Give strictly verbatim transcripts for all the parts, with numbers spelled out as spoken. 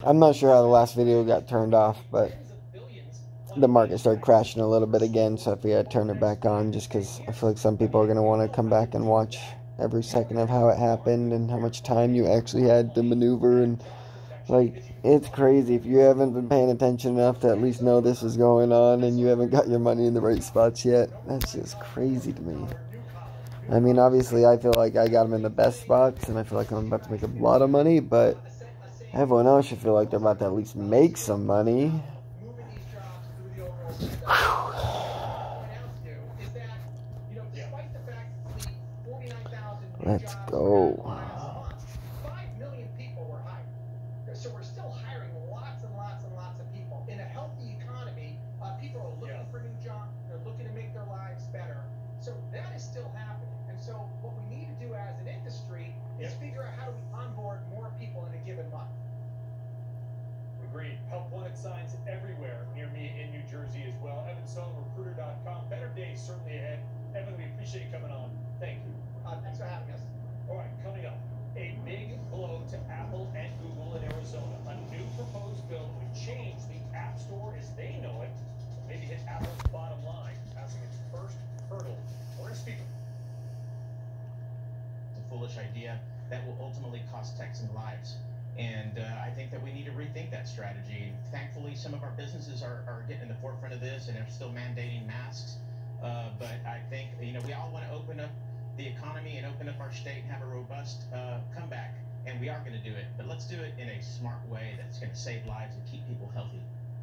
I'm not sure how the last video got turned off, but the market started crashing a little bit again, so I figured I'd turn it back on just because I feel like some people are going to want to come back and watch every second of how it happened and how much time you actually had to maneuver. And like, it's crazy. If you haven't been paying attention enough to at least know this is going on and you haven't got your money in the right spots yet, that's just crazy to me. I mean, obviously I feel like I got them in the best spots and I feel like I'm about to make a lot of money, but everyone else should feel like they're about to at least make some money. Let's go. five million people were hired. So we're still hiring lots and lots and lots of people. In a healthy economy, uh, people are looking yeah. for new jobs. They're looking to make their lives better. So that is still happening. And so what we need to do as an industry is yeah. figure out how do we onboard more people in a given month. Agreed. Help wanted signs everywhere near me in New Jersey as well. Evan Stone, recruiter dot com. Better days certainly ahead. Evan, we appreciate you coming on. Thank you. Uh, thanks for having us. All right, coming up, a big blow to Apple and Google in Arizona. A new proposed bill would change the App Store as they know it, maybe hit Apple's bottom line, passing its first hurdle. We're going to speak. It's a foolish idea that will ultimately cost Texan lives. And uh, I think that we need to rethink that strategy. Thankfully, some of our businesses are, are getting in the forefront of this and are still mandating masks. Uh, but I think, you know, we all want to open up the economy and open up our state and have a robust uh, comeback. And we are going to do it. But let's do it in a smart way that's going to save lives and keep people healthy.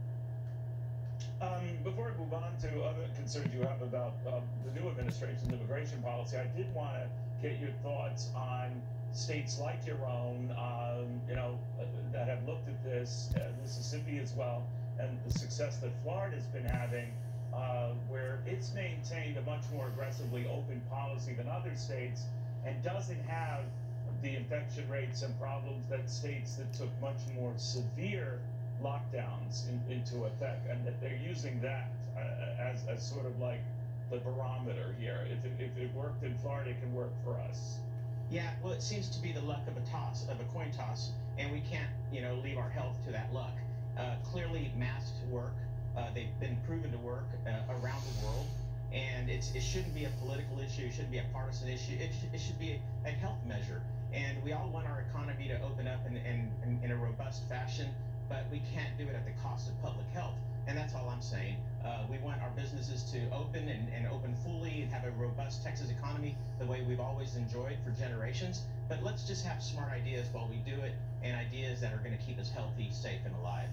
Um, before I move on to other concerns you have about uh, the new administration's immigration policy, I did want to get your thoughts on states like your own, um, you know, uh, that have looked at this, uh, Mississippi as well, and the success that Florida's been having, uh, where it's maintained a much more aggressively open policy than other states and doesn't have the infection rates and problems that states that took much more severe lockdowns in, into effect, and that they're using that uh, as, as sort of like the barometer here. If it, if it worked in Florida, it can work for us. Yeah, well, it seems to be the luck of a toss, of a coin toss, and we can't, you know, leave our health to that luck. Uh, clearly, masks work. Uh, they've been proven to work uh, around the world, and it's, it shouldn't be a political issue. It shouldn't be a partisan issue. It, sh it should be a, a health measure. And we all want our economy to open up in, in, in, in a robust fashion, but we can't do it at the cost of public health. And that's all I'm saying. Uh, we want our businesses to open and, and open fully and have a robust Texas economy the way we've always enjoyed for generations. But let's just have smart ideas while we do it, and ideas that are going to keep us healthy, safe, and alive.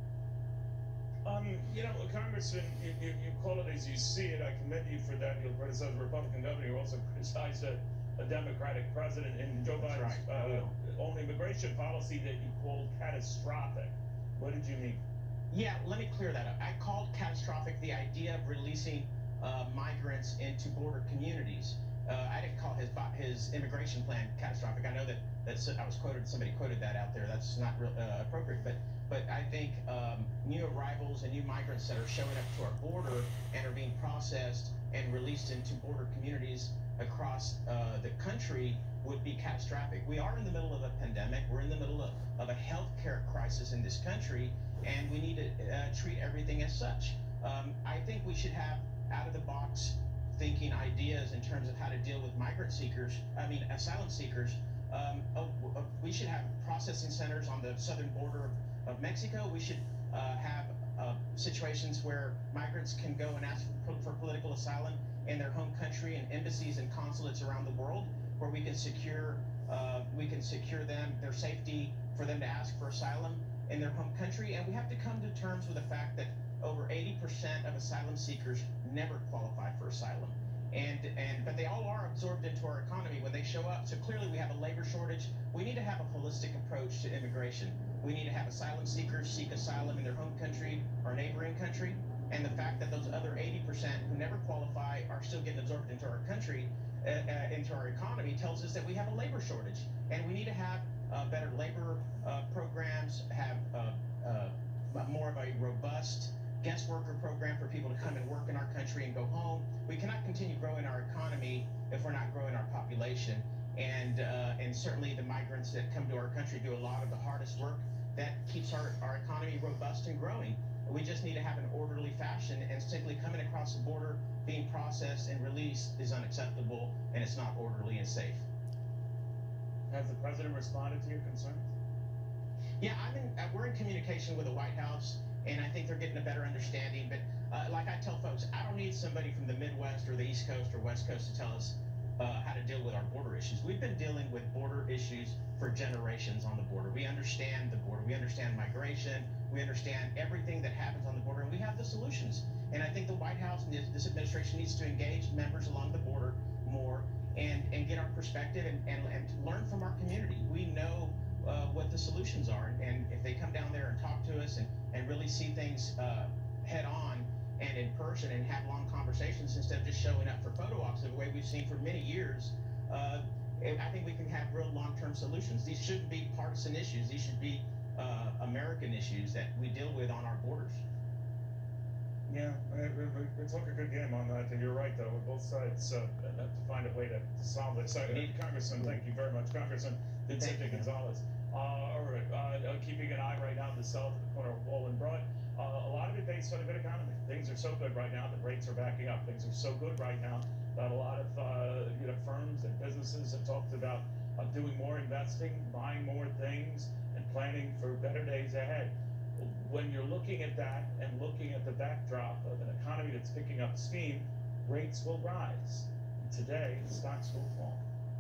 Um, you know, Congressman, you, you, you call it as you see it. I commend you for that. You'll criticize a Republican governor. You also criticize a, a Democratic president. And Joe Biden's right. uh, own immigration policy that you called catastrophic. What did you mean? Yeah, let me clear that up. I called catastrophic the idea of releasing uh, migrants into border communities. Uh, I didn't call his his immigration plan catastrophic. I know that that's I was quoted. Somebody quoted that out there. That's not real, uh, appropriate. But but I think um, new arrivals and new migrants that are showing up to our border and are being processed and released into border communities across uh, the country would be catastrophic. We are in the middle of a pandemic. We're in the middle of, of a healthcare crisis in this country, and we need to uh, treat everything as such. Um, I think we should have out-of-the-box thinking ideas in terms of how to deal with migrant seekers, I mean asylum seekers. Um, oh, we should have processing centers on the southern border of, of Mexico. We should uh, have uh, situations where migrants can go and ask for, for political asylum in their home country, and embassies and consulates around the world, where we can secure uh, we can secure them, their safety, for them to ask for asylum in their home country. And we have to come to terms with the fact that over eighty percent of asylum seekers never qualify for asylum. And, and but they all are absorbed into our economy when they show up. So clearly we have a labor shortage. We need to have a holistic approach to immigration. We need to have asylum seekers seek asylum in their home country or neighboring country. And the fact that those other eighty percent who never qualify are still getting absorbed into our country, uh, uh, into our economy, tells us that we have a labor shortage. And we need to have uh, better labor uh, programs, have uh, uh, more of a robust guest worker program for people to come and work in our country and go home. We cannot continue growing our economy if we're not growing our population. And uh, and certainly the migrants that come to our country do a lot of the hardest work. They that keeps our, our economy robust and growing. We just need to have an orderly fashion, and simply coming across the border, being processed and released is unacceptable, and it's not orderly and safe. Has the president responded to your concerns? Yeah, I'm in, uh, we're in communication with the White House, and I think they're getting a better understanding. But uh, like I tell folks, I don't need somebody from the Midwest or the East Coast or West Coast to tell us uh, how to deal with our border issues. We've been dealing with border issues for generations on the border. We understand the border. We understand migration. We understand everything that happens on the border, and we have the solutions. And I think the White House and this administration needs to engage members along the border more and, and get our perspective and, and, and learn from our community. We know uh, what the solutions are, and if they come down there and talk to us and, and really see things uh, head on and in person and have long conversations instead of just showing up for photo ops the way we've seen for many years, uh, I think we can have real long-term solutions. These shouldn't be partisan issues. These should be uh, American issues that we deal with on our borders. Yeah, it's like a good game on that, and you're right, though. Both sides uh, have to find a way to, to solve it. So, uh, Congressman, thank you very much. Congressman Vicente Gonzalez. Uh, all right, uh, keeping an eye right now in the south at the corner of Wall and Broad. Uh, a lot of it based on a good economy. Things are so good right now that rates are backing up. Things are so good right now that a lot of uh, you know firms and businesses have talked about uh, doing more investing, buying more things, and planning for better days ahead. When you're looking at that and looking at the backdrop of an economy that's picking up steam, rates will rise. And today, stocks will fall.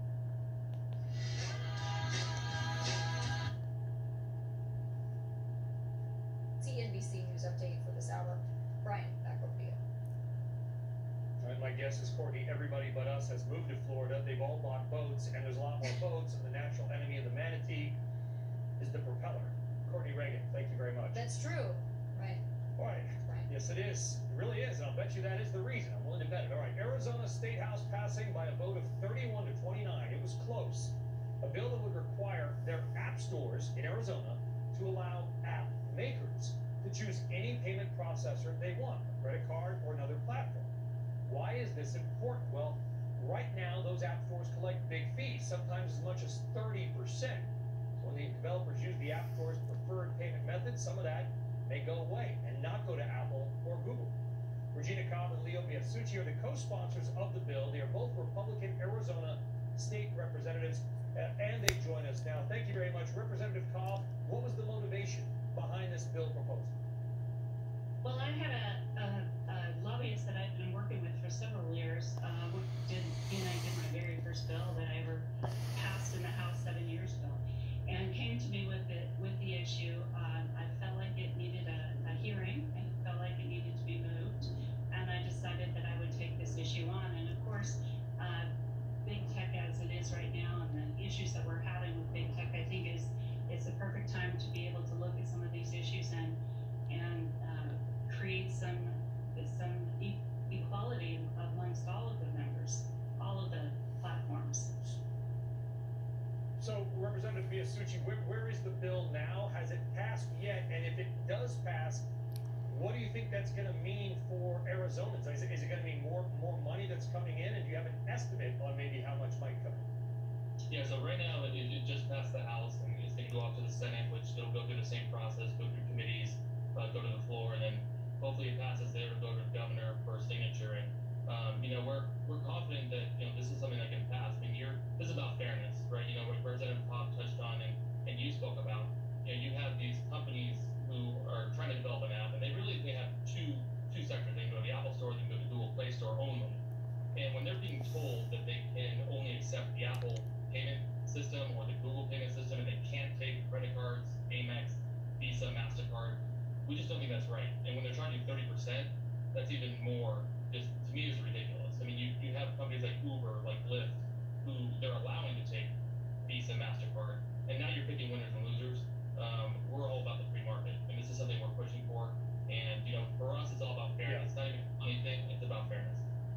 C N B C News update for this hour. Brian, back over to you. All right, my guess is, Courtney, everybody but us has moved to Florida. They've all bought boats, and there's a lot more boats, and the natural enemy of the manatee is the propeller. Courtney Reagan, thank you very much. That's true, right? Right. Right. Yes, it is. It really is. And I'll bet you that is the reason. I'm willing to bet it. All right. Arizona State House passing by a vote of thirty-one to twenty-nine. It was close. A bill that would require their app stores in Arizona to allow app makers to choose any payment processor they want, a credit card or another platform. Why is this important? Well, right now, those app stores collect big fees, sometimes as much as thirty percent. When the developers use the App Store's preferred payment method, some of that may go away and not go to Apple or Google. Regina Cobb and Leo Biasucci are the co-sponsors of the bill. They are both Republican Arizona state representatives, uh, and they join us now. Thank you very much. Representative Cobb, what was the motivation behind this bill proposal? Well, I had a, a, a lobbyist that I've been working with for several years. Uh, did, he and I did my very first bill that I ever passed in the House seven years ago. And came to me with it with the issue. Um, I felt like it needed a, a hearing. I felt like it needed to be moved, and I decided that I would take this issue on. And of course, uh, big tech as it is right now, and the issues that we're having with big tech, I think is it's the perfect time to be able to look at some of these issues and and uh, create some some e equality amongst all of the members, all of the platforms. So, Representative Biasucci, where, where is the bill now? Has it passed yet? And if it does pass, what do you think that's going to mean for Arizonans? Is it, is it going to mean more more money that's coming in? And do you have an estimate on maybe how much might come in? Yeah, so right now it, it just passed the House, and it's going to go off to the Senate, which it'll go through the same process, go through committees, uh, go to the floor, and then hopefully it passes there, it'll go to the governor for signature. And um, you know, we're we're confident that you know this is something that can pass. I mean, you're this is about fairness, right? You know, what Representative Cobb touched on and, and you spoke about. You know, you have these companies who are trying to develop an app, and they really they have two two sectors. They can go to the Apple Store, they can go to the Google Play Store only. And when they're being told that they can only accept the Apple payment system or the Google payment system, and they can't take credit cards, Amex, Visa, MasterCard, we just don't think that's right. And when they're charging thirty percent, that's even more. Just to me, is ridiculous. I mean, you, you have companies like Uber, like Lyft, who they're allowing to take Visa, MasterCard, and now you're picking winners and losers. Um, we're all about the free market, and this is something we're pushing for. And you know, for us, it's all about fairness. Yeah. It's not even a money thing; it's about fairness.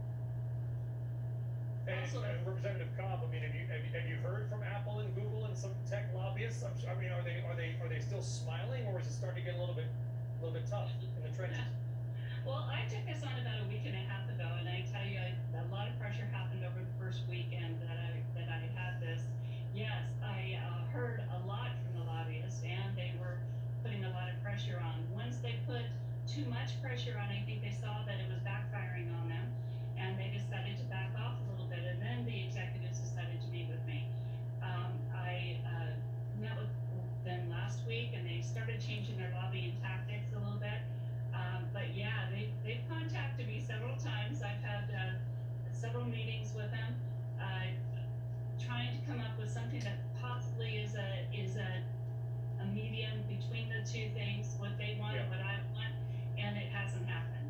And also, uh, Representative Cobb, I mean, have you, have you have you heard from Apple and Google and some tech lobbyists? I'm sure, I mean, are they are they are they still smiling, or is it starting to get a little bit a little bit tough in the trenches? Well, I took this on about a week and a half ago, and I tell you, I, a lot of pressure happened over the first weekend that I that I had this. Yes, I uh, heard a lot from the lobbyists, and they were started changing their lobbying tactics a little bit. Um, but yeah, they, they've contacted me several times. I've had uh, several meetings with them, uh, trying to come up with something that possibly is a is a, a medium between the two things, what they want and Yeah. what I want, and it hasn't happened.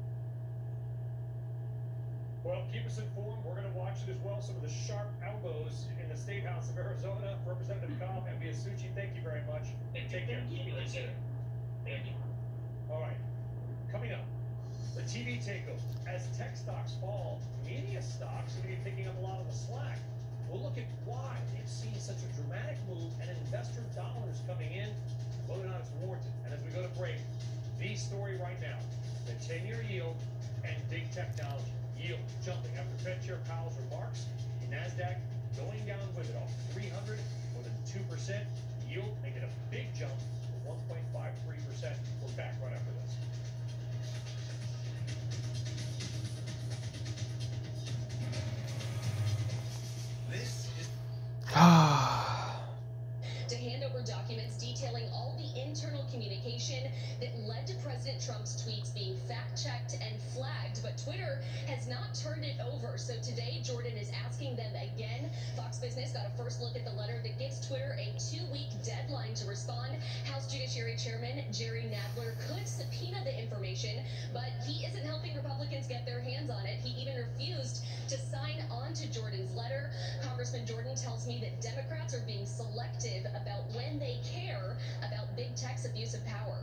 Well, keep us informed. We're going to watch it as well. Some of the sharp elbows in the State House of Arizona. Representative Cobb and Biasucci, thank you very much. Thank Take care. you. Thank you. Thank you. All right. Coming up, the T V takeover. As tech stocks fall, media stocks are going to be picking up a lot of the slack. We'll look at why they've seen such a dramatic move and investor dollars coming in, whether or not it's warranted. And as we go to break, the story right now, the ten-year yield and big technology. Yield jumping after Fed Chair Powell's remarks. NASDAQ going down with it, off three hundred, more than two percent. Yield making a big jump to one point five three percent. We're back right after this. This is to hand over documents detailing all the internal communication that led to President Trump's tweets being fact-checked and flagged, but Twitter has not turned it over. So today, Jordan is asking them again. Fox Business got a first look at the letter that gives Twitter a two-week deadline to respond. House Judiciary Chairman Jerry Nadler could subpoena the information, but he isn't helping Republicans get their hands on it. He even refused to sign on to Jordan's letter. Congressman Jordan tells me that Democrats are being selective about when they care about big tech's abuse of power.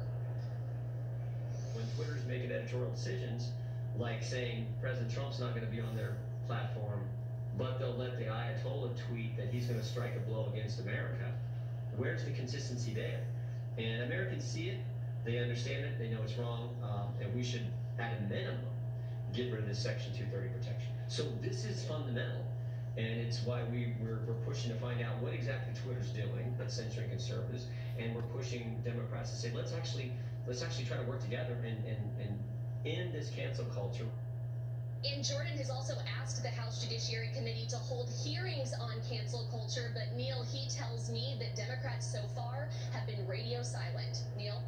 When Twitter's making editorial decisions, like saying President Trump's not going to be on their platform, but they'll let the Ayatollah tweet that he's going to strike a blow against America, where's the consistency there? And Americans see it, they understand it, they know it's wrong, um, and we should, at a minimum, get rid of this Section two thirty protection. So this is fundamental. And it's why we, we're, we're pushing to find out what exactly Twitter's doing, that's censoring conservatives, and we're pushing Democrats to say, let's actually let's actually try to work together and, and, and end this cancel culture. And Jordan has also asked the House Judiciary Committee to hold hearings on cancel culture, but Neil, he tells me that Democrats so far have been radio silent. Neil?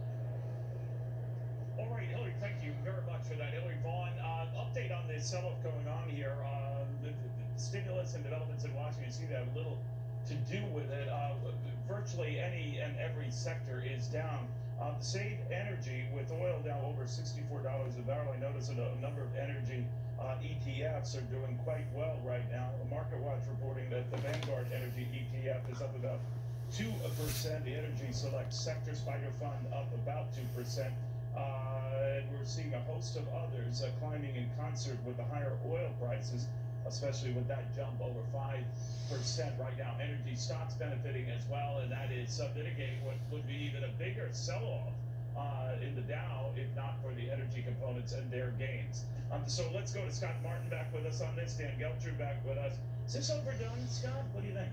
All right, Hillary, thank you very much for that. Hillary Vaughn, uh, update on the sell-off going on here. Uh, the, the, the stimulus and developments in Washington, D C that have little to do with it. Uh, virtually any and every sector is down. Uh, Save Energy, with oil now over sixty-four dollars a barrel. I notice that a number of energy uh, E T Fs are doing quite well right now. Market Watch reporting that the Vanguard Energy E T F is up about two percent. The Energy Select Sector Spider Fund up about two percent. Uh, and we're seeing a host of others uh, climbing in concert with the higher oil prices, especially with that jump over five percent right now. Energy stocks benefiting as well, and that is uh, mitigating what would be even a bigger sell-off uh, in the Dow, if not for the energy components and their gains. Um, so let's go to Scott Martin back with us on this. Dan Geltru back with us. Is this overdone, Scott? What do you think?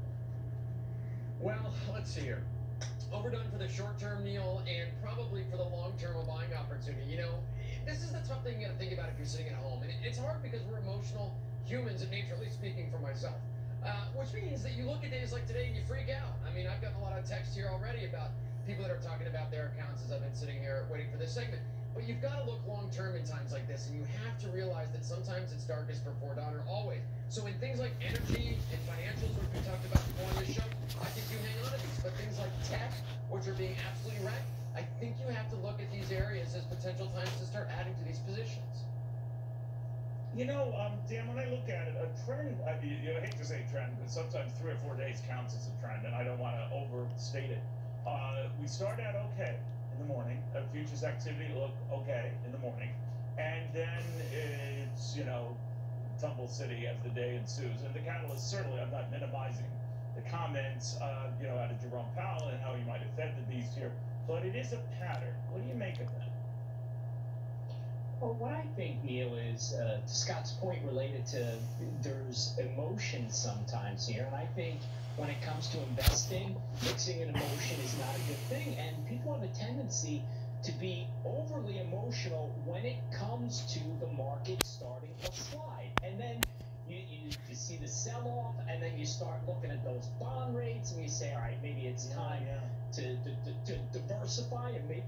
Well, let's see here. Overdone for the short term, Neil, and probably for the long term a buying opportunity. You know, this is the tough thing you got to think about if you're sitting at home. And it's hard because we're emotional humans in nature, at least speaking for myself. Uh, which means that you look at days like today and you freak out. I mean, I've gotten a lot of text here already about people that are talking about their accounts as I've been sitting here waiting for this segment. But you've got to look long term in times like this, and you have to realize that sometimes it's darkest before dawn, or always. So in things like energy and financials, which we talked about before on this show, I think you hang on to these. But things like tech, which are being absolutely wrecked, I think you have to look at these areas as potential times to start adding to these positions. You know, um, Dan, when I look at it, a trend, I, you know, I hate to say trend, but sometimes three or four days counts as a trend, and I don't want to overstate it. Uh, we start out okay in the morning. Uh, futures activity look okay in the morning. And then it's, you know, tumble city as the day ensues. And the catalyst, certainly, I'm not minimizing the comments, uh, you know, out of Jerome Powell and how he might have fed the beast here, but it is a pattern. What do you make of that? Well, what I think, Neil, is uh, to Scott's point related to there's emotion sometimes here, and I think when it comes to investing, mixing an emotion is not a good thing, and people have a tendency to be overly emotional when it comes to the market starting to slide, and then you, you, you see the sell-off, and then you start looking at those bond rates, and you say, all right, maybe it's time yeah, yeah. To, to, to, to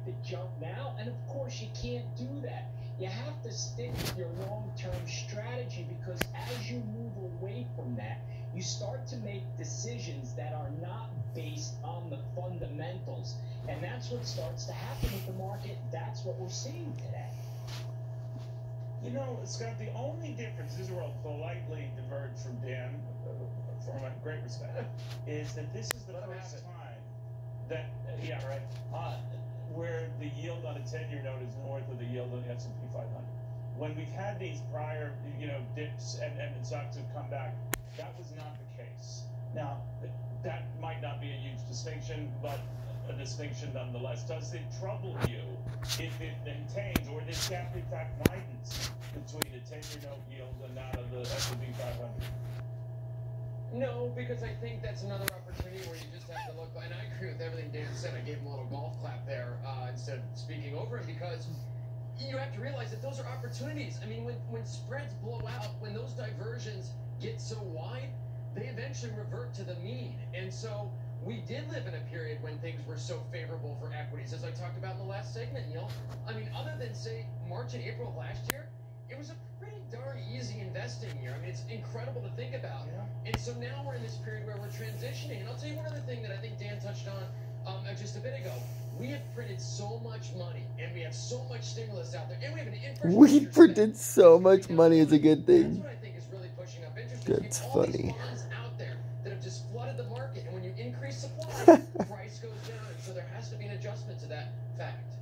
to jump now, and of course you can't do that. You have to stick with your long-term strategy, because as you move away from that, you start to make decisions that are not based on the fundamentals. And that's what starts to happen with the market. That's what we're seeing today. You know, Scott, the only difference, this is where I'll politely diverge from Dan, uh, from a great respect, is that this is the first time that, uh, yeah, right, uh, where the yield on a ten-year note is north of the yield on the S and P five hundred. When we've had these prior, you know, dips and, and the stocks have come back, that was not the case. Now, that might not be a huge distinction, but a distinction nonetheless. Does it trouble you if it maintains, or this gap in fact widens between the ten-year note yield and that of the S and P five hundred? No, because I think that's another opportunity where you just have to look. And I agree with everything Dan said. I gave him a little golf clap there uh, instead of speaking over him, because you have to realize that those are opportunities. I mean, when, when spreads blow out, when those diversions get so wide, they eventually revert to the mean. And so we did live in a period when things were so favorable for equities, as I talked about in the last segment, Neil. I mean, other than, say, March and April of last year, it was a pretty darn easy investing year. I mean, it's incredible to think about. Yeah. And so now we're in this period where we're transitioning. And I'll tell you one other thing that I think Dan touched on um, just a bit ago. We have printed so much money, and we have so much stimulus out there, and we have an infrastructure. We printed so much money is a good That's thing. what I think is really pushing up interest rates. That's You have all funny. these bonds out there that have just flooded the market, and when you increase supply, price goes down, and so there has to be an adjustment to that fact.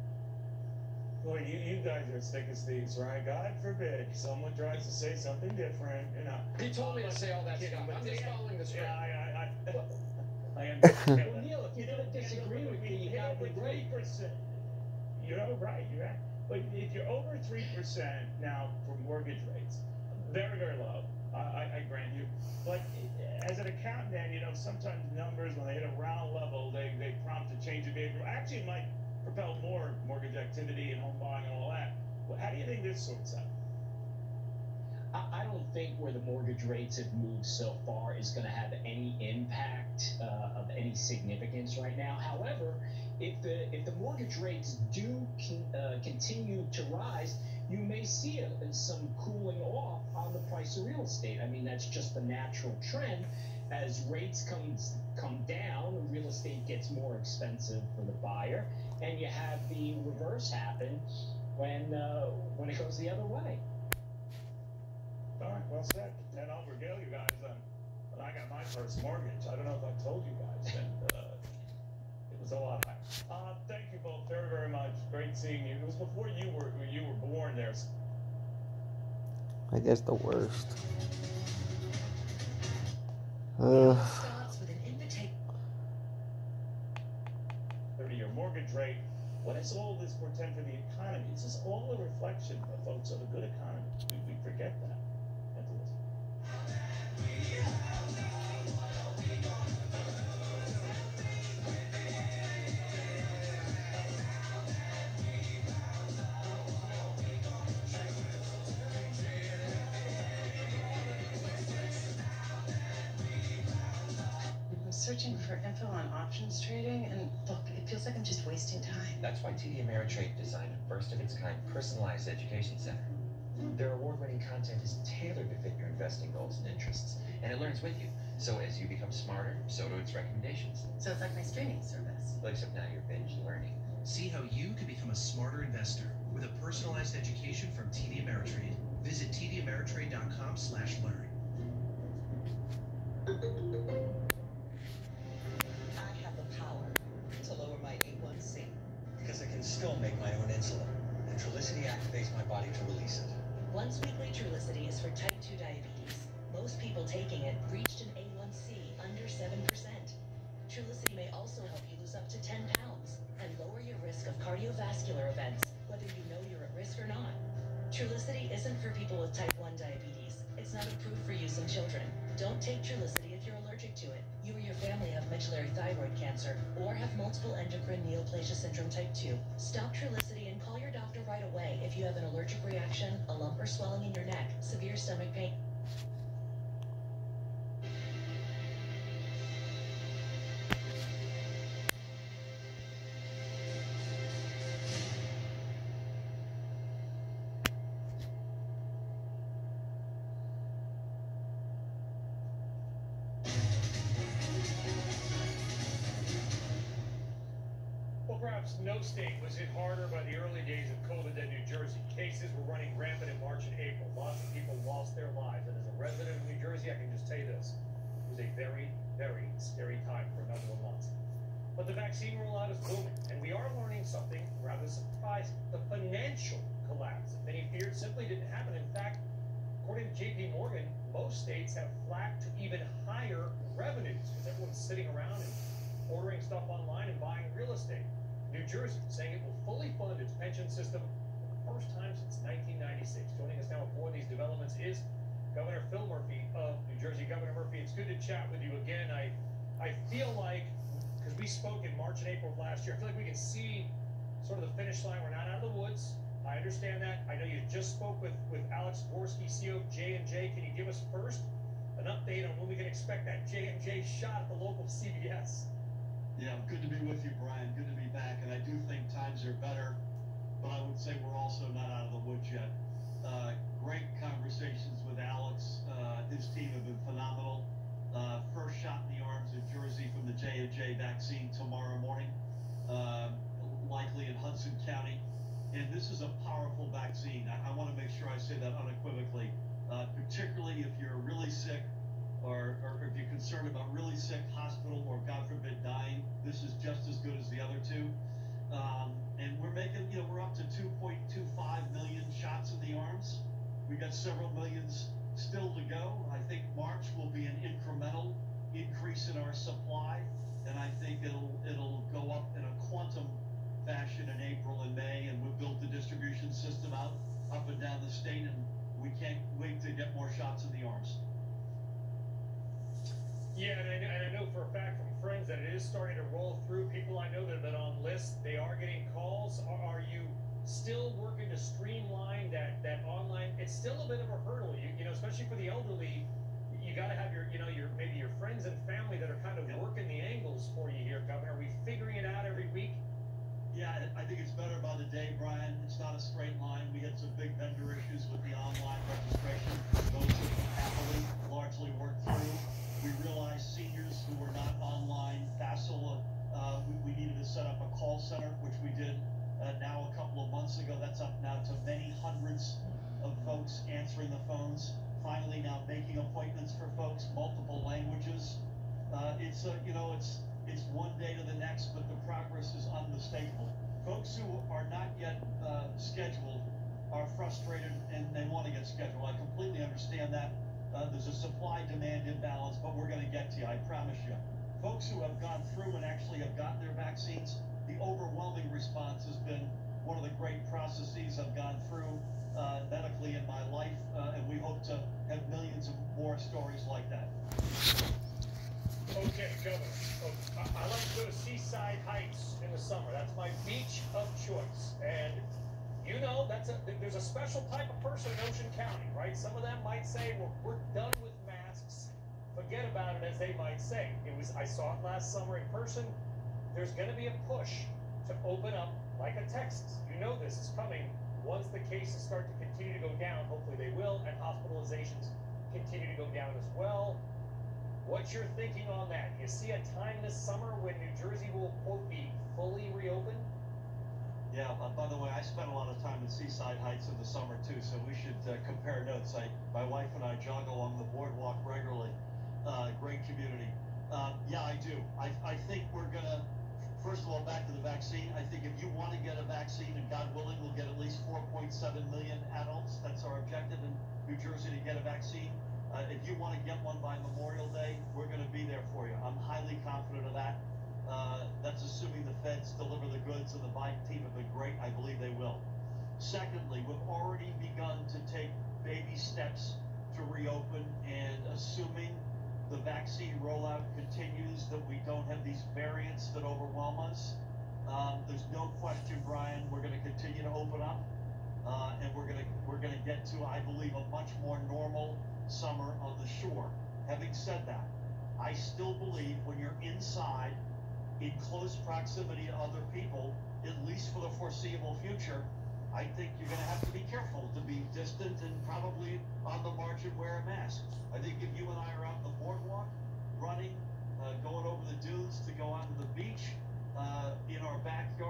Boy, you, you guys are as thick as thieves, right? God forbid someone tries to say something different, you know. He told me to say all that Kidding, stuff. but I'm just yeah, following the script. Yeah, I, I, I, I am. Well, Neil, if you're going to disagree with me, you got to be three great. percent. You're right. You're right. But if you're over three percent now for mortgage rates, very, very low. I, I, I grant you. But as an accountant, Dan, you know, sometimes numbers when they hit a round level, they they prompt a change of behavior. Actually, it might propel more mortgage activity and home buying and all that. Well, how do you think this sorts out? I don't think where the mortgage rates have moved so far is going to have any impact uh, of any significance right now. However, if the if the mortgage rates do con, uh, continue to rise, you may see a, some cooling off on the price of real estate. I mean, that's just the natural trend. As rates come come down, real estate gets more expensive for the buyer, and you have the reverse happen when uh, when it goes the other way. All right, well said. And I'll regale you guys on when I got my first mortgage. I don't know if I told you guys, and uh, it was a lot higher. Uh, thank you both very, very much. Great seeing you. It was before you were you were born there. I guess the worst. Uh, thirty-year mortgage rate. What does all this portend for the economy? It's just all a reflection, folks, of a good economy. We, we forget that. I'm searching for info on options trading, and look, it feels like I'm just wasting time. That's why T D Ameritrade designed a first-of-its-kind personalized education center. Their award-winning content is tailored to fit your investing goals and interests, and it learns with you. So as you become smarter, so do its recommendations. So it's like my streaming service. Except now you're binge learning. See how you can become a smarter investor with a personalized education from T D Ameritrade. Visit T D Ameritrade dot com slash learn. I have the power to lower my A one C. Because I can still make my own insulin. And Trulicity activates my body to release it. Once weekly Trulicity is for type two diabetes. Most people taking it reached an A one C under seven percent. Trulicity may also help you lose up to ten pounds and lower your risk of cardiovascular events, whether you know you're at risk or not. Trulicity isn't for people with type one diabetes. It's not approved for use in children. Don't take Trulicity if you're allergic to it. You or your family have medullary thyroid cancer or have multiple endocrine neoplasia syndrome type two. Stop Trulicity and call your doctor right away if you have an allergic reaction, a lump or swelling in your neck, severe stomach pain. Well, perhaps no state was hit harder by the early days of COVID than New Jersey. Cases were running rampant in March and April. Lots of people lost their lives. And as a resident of New Jersey, I can just tell you this. It was a very, very scary time for a number of months. But the vaccine rollout is booming, and we are learning something rather surprising. The financial collapse that many feared simply didn't happen. In fact, according to J P Morgan, most states have flat to even higher revenues because everyone's sitting around and ordering stuff online and buying real estate. New Jersey saying it will fully fund its pension system for the first time since nineteen ninety-six. Joining us now with more of these developments is Governor Phil Murphy of New Jersey. Governor Murphy, it's good to chat with you again. I, I feel like, because we spoke in March and April of last year, I feel like we can see sort of the finish line. We're not out of the woods. I understand that. I know you just spoke with, with Alex Dvorsky, C E O of J and J. Can you give us first an update on when we can expect that J and J shot at the local C V S? Yeah, good to be with you, Brian. Good to be back. And I do think times are better, but I would say we're also not out of the woods yet. Uh, great conversations with Alex. Uh, his team have been phenomenal. Uh, first shot in the arms in Jersey from the J and J vaccine tomorrow morning, uh, likely in Hudson County. And this is a powerful vaccine. I, I want to make sure I say that unequivocally, uh, particularly if you're really sick, Or, or if you're concerned about really sick, hospital, or God forbid dying, this is just as good as the other two. Um, and we're making, you know, we're up to two point two five million shots in the arms. We got several millions still to go. I think March will be an incremental increase in our supply, and I think it'll it'll go up in a quantum fashion in April and May, and we'll build the distribution system out up and down the state, and we can't wait to get more shots in the arms. Yeah, and I, and I know for a fact from friends that it is starting to roll through. People I know that have been on lists, they are getting calls. Are, are you still working to streamline that, that online? It's still a bit of a hurdle, you, you know, especially for the elderly. You got to have your, you know, your maybe your friends and family that are kind of yeah. working the angles for you here, Governor. Are we figuring it out every week? Yeah, I think it's better by the day, Brian. It's not a straight line. We had some big vendor issues with the online registration. Those have been happily largely worked through. We realized seniors who were not online facile, uh, we, we needed to set up a call center, which we did uh, now a couple of months ago. That's up now to many hundreds of folks answering the phones. Finally, now making appointments for folks, multiple languages. Uh, it's uh, you know, it's it's one day to the next, but the progress is unmistakable. Folks who are not yet uh, scheduled are frustrated and they want to get scheduled. I completely understand that. Uh, there's a supply-demand imbalance, but we're going to get to you, I promise you. Folks who have gone through and actually have gotten their vaccines, the overwhelming response has been one of the great processes I've gone through uh, medically in my life, uh, and we hope to have millions of more stories like that. Okay, Governor. Oh, I, I like to go to Seaside Heights in the summer. That's my beach of choice. And you know, that's a, there's a special type of person in Ocean County, right? Some of them might say, well, we're done with masks. Forget about it, as they might say. It was, I saw it last summer in person. There's going to be a push to open up like a Texas. You know this is coming once the cases start to continue to go down. Hopefully they will, and hospitalizations continue to go down as well. What's your thinking on that? Do you see a time this summer when New Jersey will, quote, be fully reopened? Yeah, uh, by the way, I spent a lot of time in Seaside Heights in the summer too, so we should uh, compare notes. I, my wife and I jog along the boardwalk regularly. Uh, great community. Uh, yeah, I do. I, I think we're gonna, first of all, back to the vaccine. I think if you want to get a vaccine, and God willing, we'll get at least four point seven million adults. That's our objective in New Jersey, to get a vaccine. Uh, if you want to get one by Memorial Day, we're going to be there for you. I'm highly confident of that. Uh, that's assuming the feds deliver the goods, and the Biden team have been great. I believe they will. Secondly, we've already begun to take baby steps to reopen, and assuming the vaccine rollout continues, that we don't have these variants that overwhelm us, um, there's no question, Brian, we're going to continue to open up, uh, and we're going to we're going to get to, I believe, a much more normal summer on the shore. Having said that, I still believe when you're inside, in close proximity to other people, at least for the foreseeable future, I think you're going to have to be careful to be distant and probably on the margin wear a mask. I think if you and I are out on the boardwalk, running, uh, going over the dunes to go onto the beach, uh, in our backyard,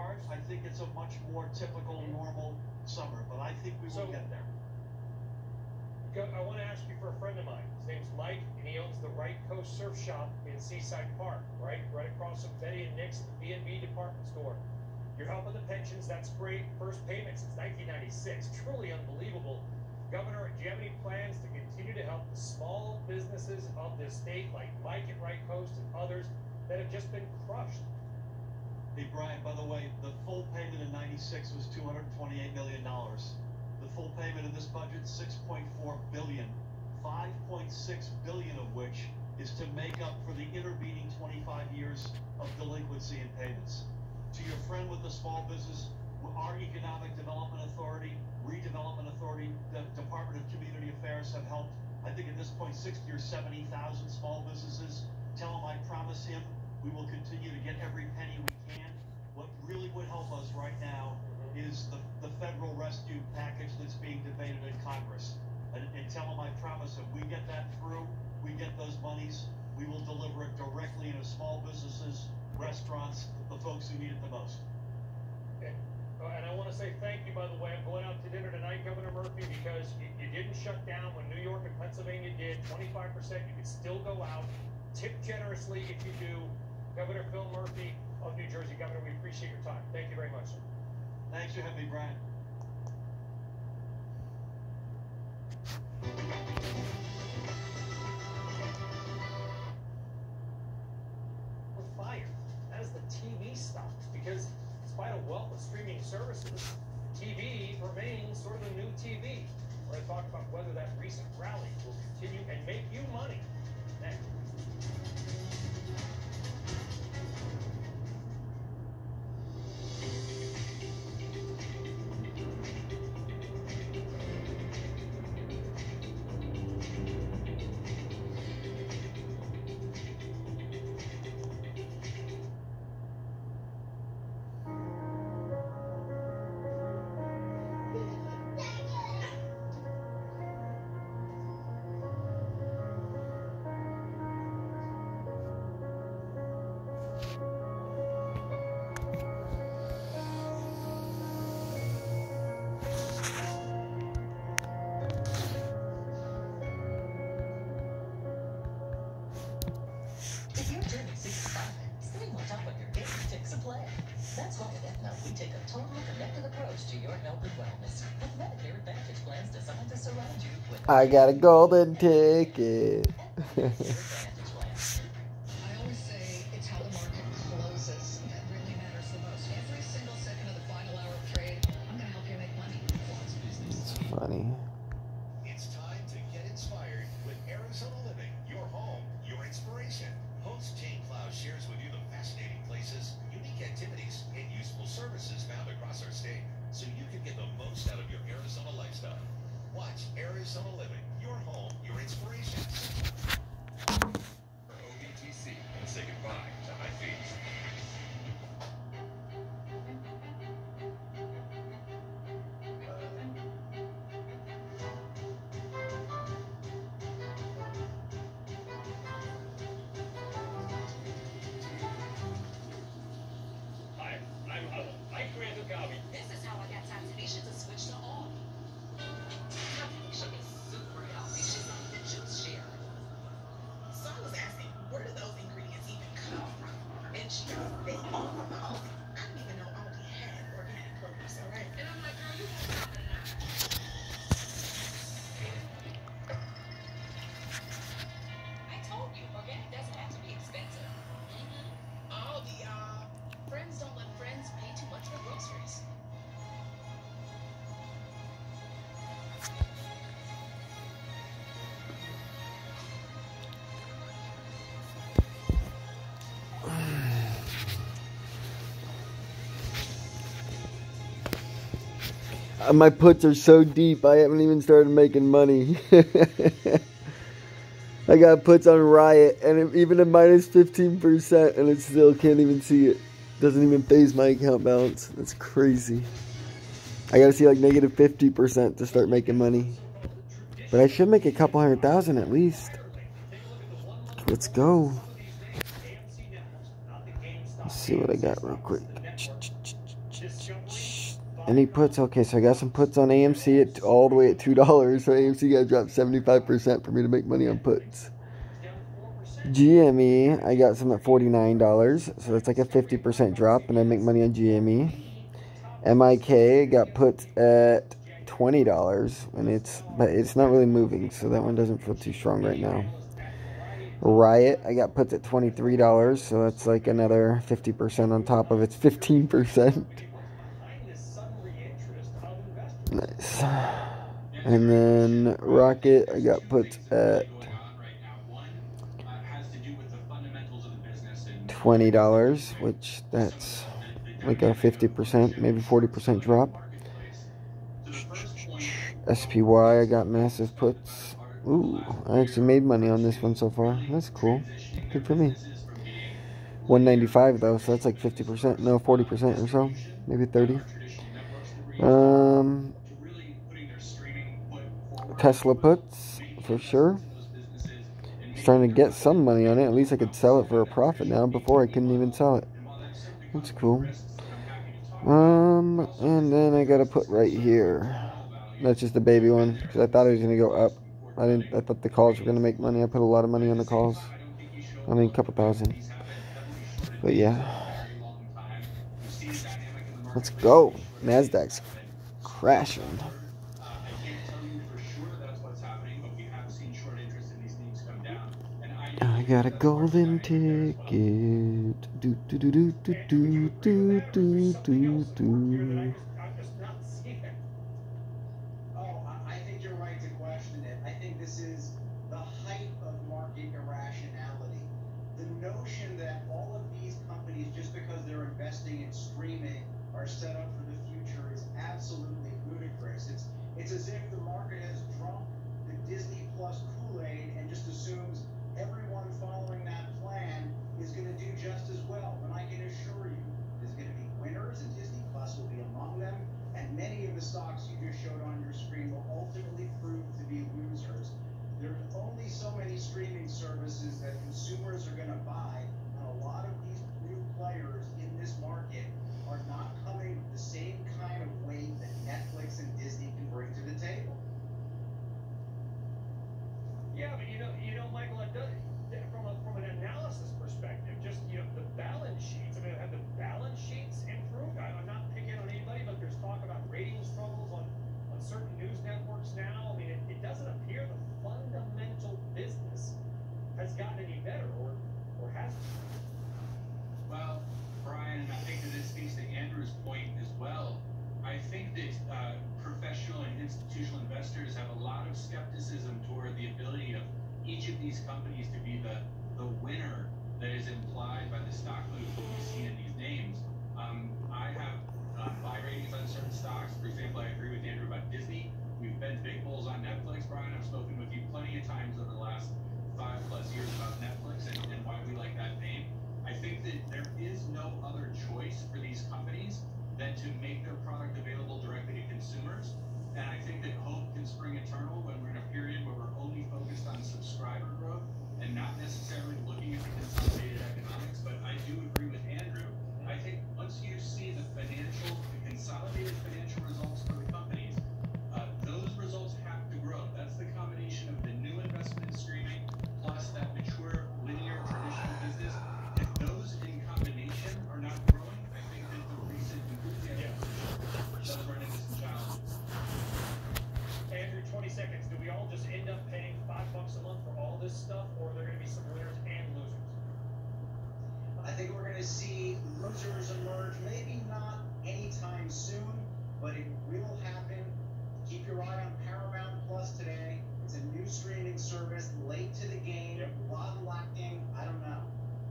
think it's a much more typical, normal summer, but I think we will So- get there. Go- I want to ask you for a friend of mine. His name's Mike, and he owns the Right Coast Surf Shop in Seaside Park, right, right across from Betty and Nick's, the B and B department store. You're helping the pensions. That's great. First payment since nineteen ninety-six. Truly unbelievable. Governor, do you have any plans to continue to help the small businesses of this state, like Mike at Right Coast and others that have just been crushed? Hey, Brian, by the way, the full payment in ninety-six was two hundred twenty-eight million dollars. The full payment in this budget, six point four billion dollars, five point six billion dollars of which is to make up for the intervening twenty-five years of delinquency in payments. To your friend with the small business, our Economic Development Authority, Redevelopment Authority, the Department of Community Affairs have helped, I think at this point, sixty or seventy thousand small businesses. Tell him I promise him we will continue to get every penny we can. What really would help us right now is the, the federal rescue package that's being debated in Congress. And, and tell them I promise if we get that through, we get those monies, we will deliver it directly into small businesses, restaurants, the folks who need it the most. Okay. Uh, and I want to say thank you, by the way. I'm going out to dinner tonight, Governor Murphy, because you, you didn't shut down when New York and Pennsylvania did. twenty-five percent, you can still go out. Tip generously if you do. Governor Phil Murphy of New Jersey. Governor, we appreciate your time. Thank you very much, sir. Thanks for having me, Brian. We're fired. That is the T V stuff. Because despite a wealth of streaming services, T V remains sort of the new T V. We're going to talk about whether that recent rally will continue and make you money. Next. If you're turning sixty-five, staying on top of your game takes a plan. That's why at Aetna, we take a total connected approach to your health and wellness. With Medicare Advantage plans designed to surround you with... I got a golden ticket. I always say it's how the market closes that really matters the most. Every single second of the final hour of trade, I'm going to help you make money. It's funny. It's time to get inspired with Arizona Living, your home, your inspiration. Host Jane Cloud shares with you the fascinating places, unique activities, and useful services found across our state, so you can get the most out of your Arizona lifestyle. Watch Arizona Living, your home, your inspiration. For O B T C, and say goodbye to high fees. Hi, I'm Hubble. Mike Grant of Gabi. This is how I got Tanisha to switch to on. Tanisha is super healthy. She's on the juice share. So I was asking, where do those ingredients even come from? And she goes, they all from Aldi. I didn't even know Aldi had organic produce, all right? And I'm like, girl, you have something now. I told you, organic doesn't have to be expensive. Mm-hmm. Aldi, uh, friends don't let friends pay too much for groceries. Uh, My puts are so deep, I haven't even started making money. I got puts on Riot, and it, even at minus fifteen percent, and it still can't even see it. Doesn't even phase my account balance. That's crazy. I gotta see like negative fifty percent to start making money. But I should make a couple hundred thousand at least. Let's go. Let's see what I got real quick. Any puts? Okay, so I got some puts on A M C at all the way at two dollars. So A M C got dropped seventy-five percent for me to make money on puts. G M E, I got some at forty-nine dollars. So that's like a fifty percent drop, and I make money on G M E. M I K got puts at twenty dollars, and it's but it's not really moving, so that one doesn't feel too strong right now. Riot, I got puts at twenty-three dollars, so that's like another fifty percent on top of its fifteen percent. Nice. And then Rocket, I got puts at twenty dollars, which that's like a fifty percent, maybe forty percent drop. S P Y, I got massive puts. Ooh, I actually made money on this one so far. That's cool. Good for me. one ninety-five though, so that's like fifty percent. No, forty percent or so. Maybe thirty. Um, Tesla puts, for sure. Just trying to get some money on it. At least I could sell it for a profit now. Before I couldn't even sell it. That's cool. Um, and then I got to put right here. That's just the baby one, because I thought it was going to go up. I didn't. I thought the calls were going to make money. I put a lot of money on the calls. I mean, a couple thousand. But yeah. Let's go. Nasdaq's crashing. I got a golden ticket. Do do do do do do do do do do. Oh, I think you're right to question it. I think this is the height of market irrationality. The notion that all of these companies, just because they're investing in streaming, are set up for the future is absolutely ludicrous. It's it's as if the market has drunk the Disney Plus Kool-Aid and just assumes everyone following that plan is going to do just as well. And I can assure you, there's going to be winners, and Disney Plus will be among them. And many of the stocks you just showed on your screen will ultimately prove to be losers. There's only so many streaming services that consumers are going to buy, and a lot of these new players in this market are not coming with the same kind of weight that Netflix and Disney can bring to the table. Yeah, but you know, you know, Michael, it does, from a, from an analysis perspective, just you know, the balance sheets. I mean, have the balance sheets improved? I, I'm not picking on anybody, but there's talk about rating struggles on, on certain news networks now. I mean, it, it doesn't appear the fundamental business has gotten any better, or or has it? Well, Brian, I think that this speaks to Andrew's point as well. I think that uh, professional and institutional investors have a lot of skepticism toward the ability of each of these companies to be the, the winner that is implied by the stock moves that we see in these names. Um, I have uh, buy ratings on certain stocks. For example, I agree with Andrew about Disney. We've been big bulls on Netflix, Brian. I've spoken with you plenty of times over the last five plus years about Netflix and, and why we like that name. I think that there is no other choice for these companies than to make their product available directly to consumers. And I think that hope can spring eternal when we're in a period where we're only focused on subscriber growth and not necessarily looking at the consolidated economics. But I do agree with Andrew. I think once you see the financial, the consolidated financial results for the companies, uh, those results have to grow. That's the combination of the new investment in streaming plus that mature linear traditional business. If those in combination are not growing, I think that the recent enthusiasm does run into some challenges. Andrew, twenty seconds. Do we all just end up paying five bucks a month for all this stuff, or are there going to be some winners and losers? I think we're going to see losers emerge, maybe not anytime soon, but it will happen. Keep your eye on Paramount Plus today. It's a new streaming service, late to the game, yep. A lot of lacking. I don't know.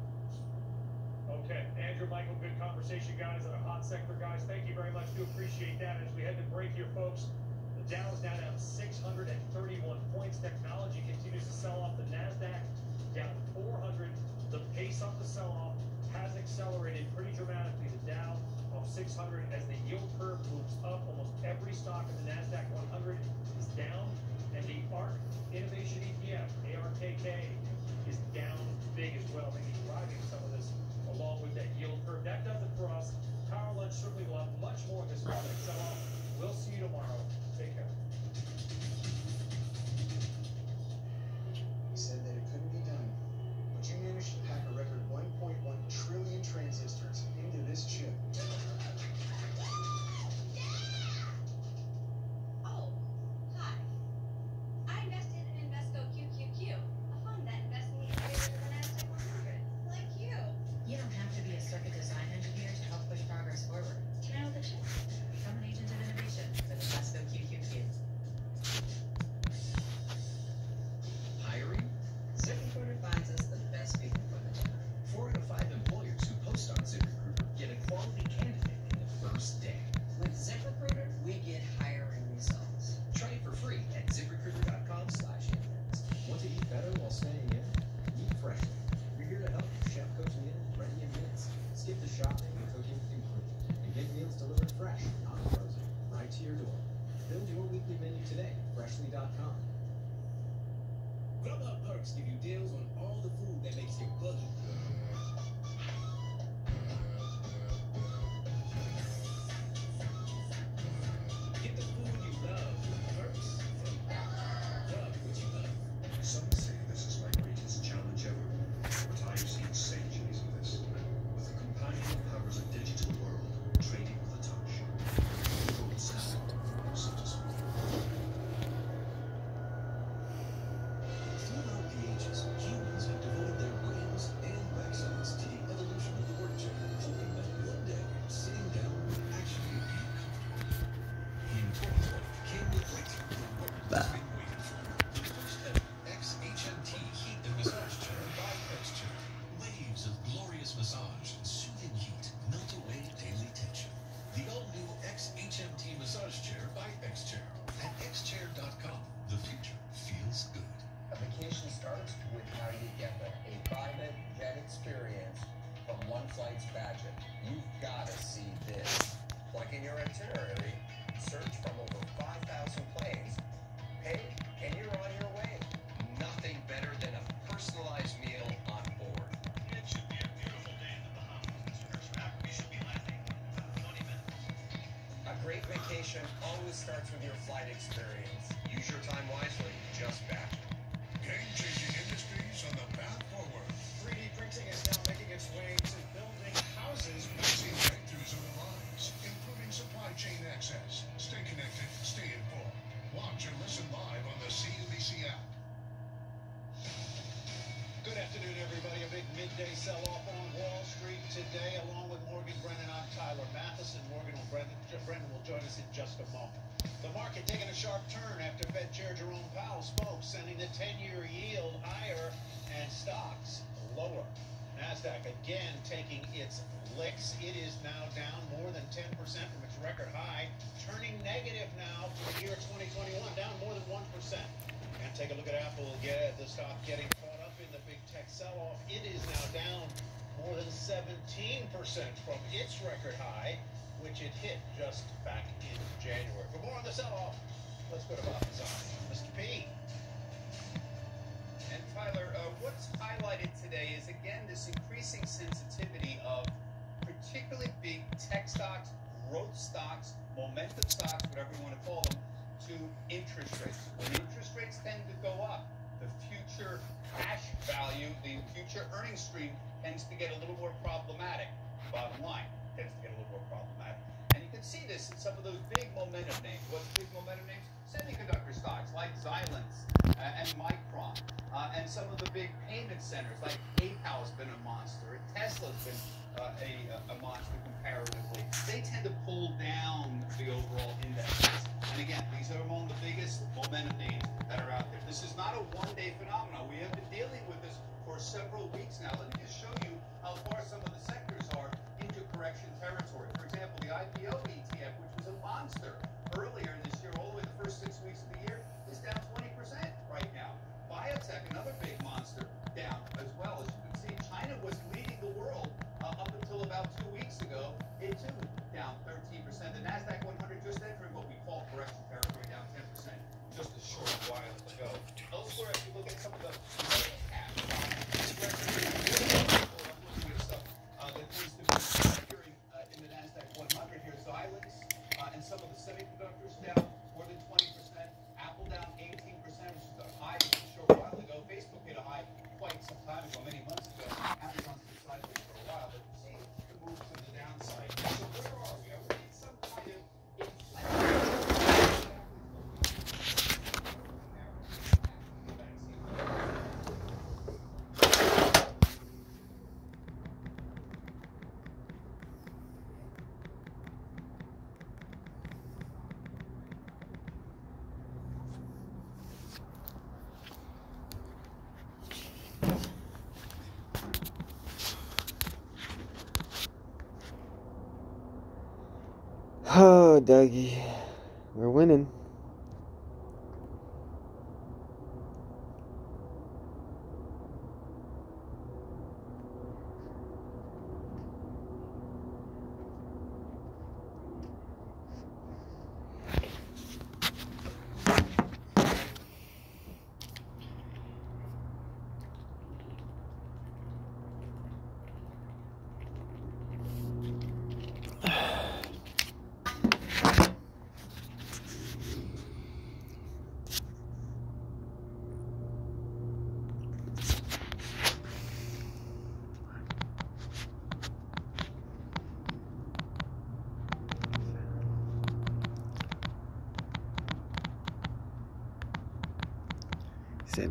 Okay, Andrew, Michael, good conversation, guys, on a hot sector, guys. Thank you very much. Do appreciate that. As we head to break here, folks, the Dow is now down six hundred thirty-one points. Technology continues to sell off. The Nasdaq down four hundred. The pace of the sell-off has accelerated pretty dramatically. The Dow off six hundred as the yield curve moves up. Almost every stock in the Nasdaq one hundred is down, and the ARK Innovation E T F, A R K K, is down big as well, maybe driving some of this along with that yield curve. That does it for us. Power Lunch certainly will have much Starks give you deals on all the food that makes your buggy. Get the food you love first. Love what you love. Some say this is my greatest challenge ever, but I've seen centuries of this. With a companion that powers a digital world, trading with a touch. Gold standard, so to speak. Throughout the ages, humans have devoted their brains and backsides to the evolution of the work chair, hoping that one day, sitting down would actually be comfortable. In twenty twenty, came the breakthrough the world has been waiting for. The first ever X H M T heat and massage chair by X-Chair. Waves of glorious massage and soothing heat melt away daily tension. The all-new X H M T massage chair by X-Chair. At X chair dot com, the future feels good. A vacation starts with how you get there. A private jet experience from One Flight's budget. You've got to see this. Plug in your itinerary, search from over five thousand planes, pay, and you're on your way. Nothing better than a personalized meal on board. It should be a beautiful day in the Bahamas, Mister Hirschback. We should be landing in twenty minutes. A great vacation always starts with your flight experience. Use your time wisely. Just back. Game-changing industries on the path forward. three D printing is now making its way to building houses. See breakthroughs in our lives, improving supply chain access. Stay connected, stay informed. Watch and listen live on the C N B C app. Good afternoon, everybody. A big midday sell-off on Wall Street today. Along with Morgan Brennan, I'm Tyler Mathisen. Morgan will Brennan, Brennan will join us in just a moment. The market taking a sharp turn after Fed Chair Jerome Powell spoke, sending the ten-year yield higher and stocks lower. NASDAQ again taking its licks. It is now down more than ten percent from its record high, turning negative now for the year twenty twenty-one, down more than one percent. And take a look at Apple, get the stock getting caught up in the big tech sell-off. It is now down more than seventeen percent from its record high, which it hit just back in January. For more on the sell-off, let's go to Bob Mazzani. Mister P. And Tyler, uh, what's highlighted today is again this increasing sensitivity of particularly big tech stocks, growth stocks, momentum stocks, whatever you want to call them, to interest rates. When interest rates tend to go up, the future cash value, the future earnings stream tends to get a little more problematic. Bottom line, tends to get a little more problematic. And you can see this in some of those big momentum names. What's big momentum names? Semiconductor stocks like Xilinx uh, and Micron. Uh, and some of the big payment centers like PayPal has been a monster. Tesla's been uh, a, a monster comparatively. They tend to pull down the overall indexes. And again, these are among the biggest momentum names that are out there. This is not a one-day phenomenon. We have been dealing with this for several weeks now. Let me just show you how far some of the sectors are into correction territory. For example, the I P O E T F, which was a monster earlier this year, all the way the first six weeks of the year, is down twenty percent right now. Biotech, another big monster, down as well. As you can see, China was leading the world uh, up until about two weeks ago. It too down thirteen percent. The NASDAQ one hundred just entering what we call correction territory, down ten percent just a short while ago. Elsewhere, if you look at some of the cash stuff uh, that seems to be appearing uh, in the NASDAQ one hundred here, Xilinx uh, and some of the semiconductors down more than twenty percent. Apple down eighteen percent, which is a high just a short while ago. Facebook hit a high quite some time ago, many months ago. Amazon's been sideways for a while, but you see the move to the downside. So where are we? Are we in some kind of inflection? Oh, Dougie, we're winning. consistent.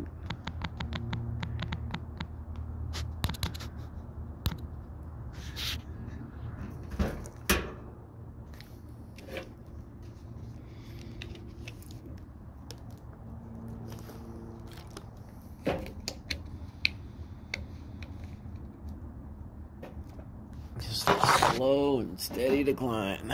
Just a slow and steady decline.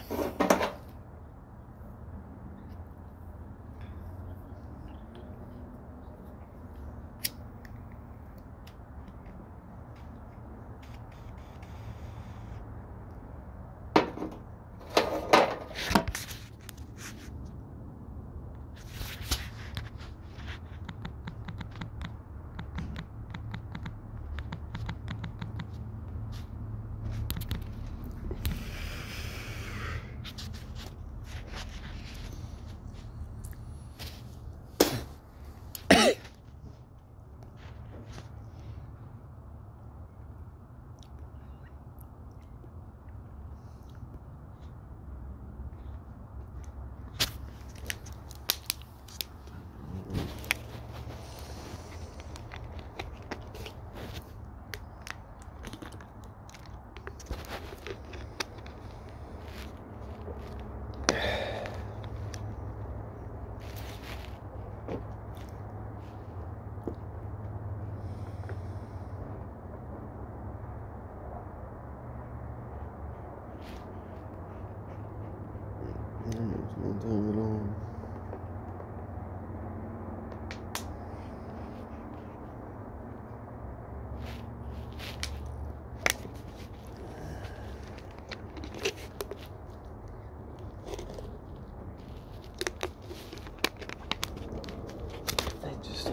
No time at all. I just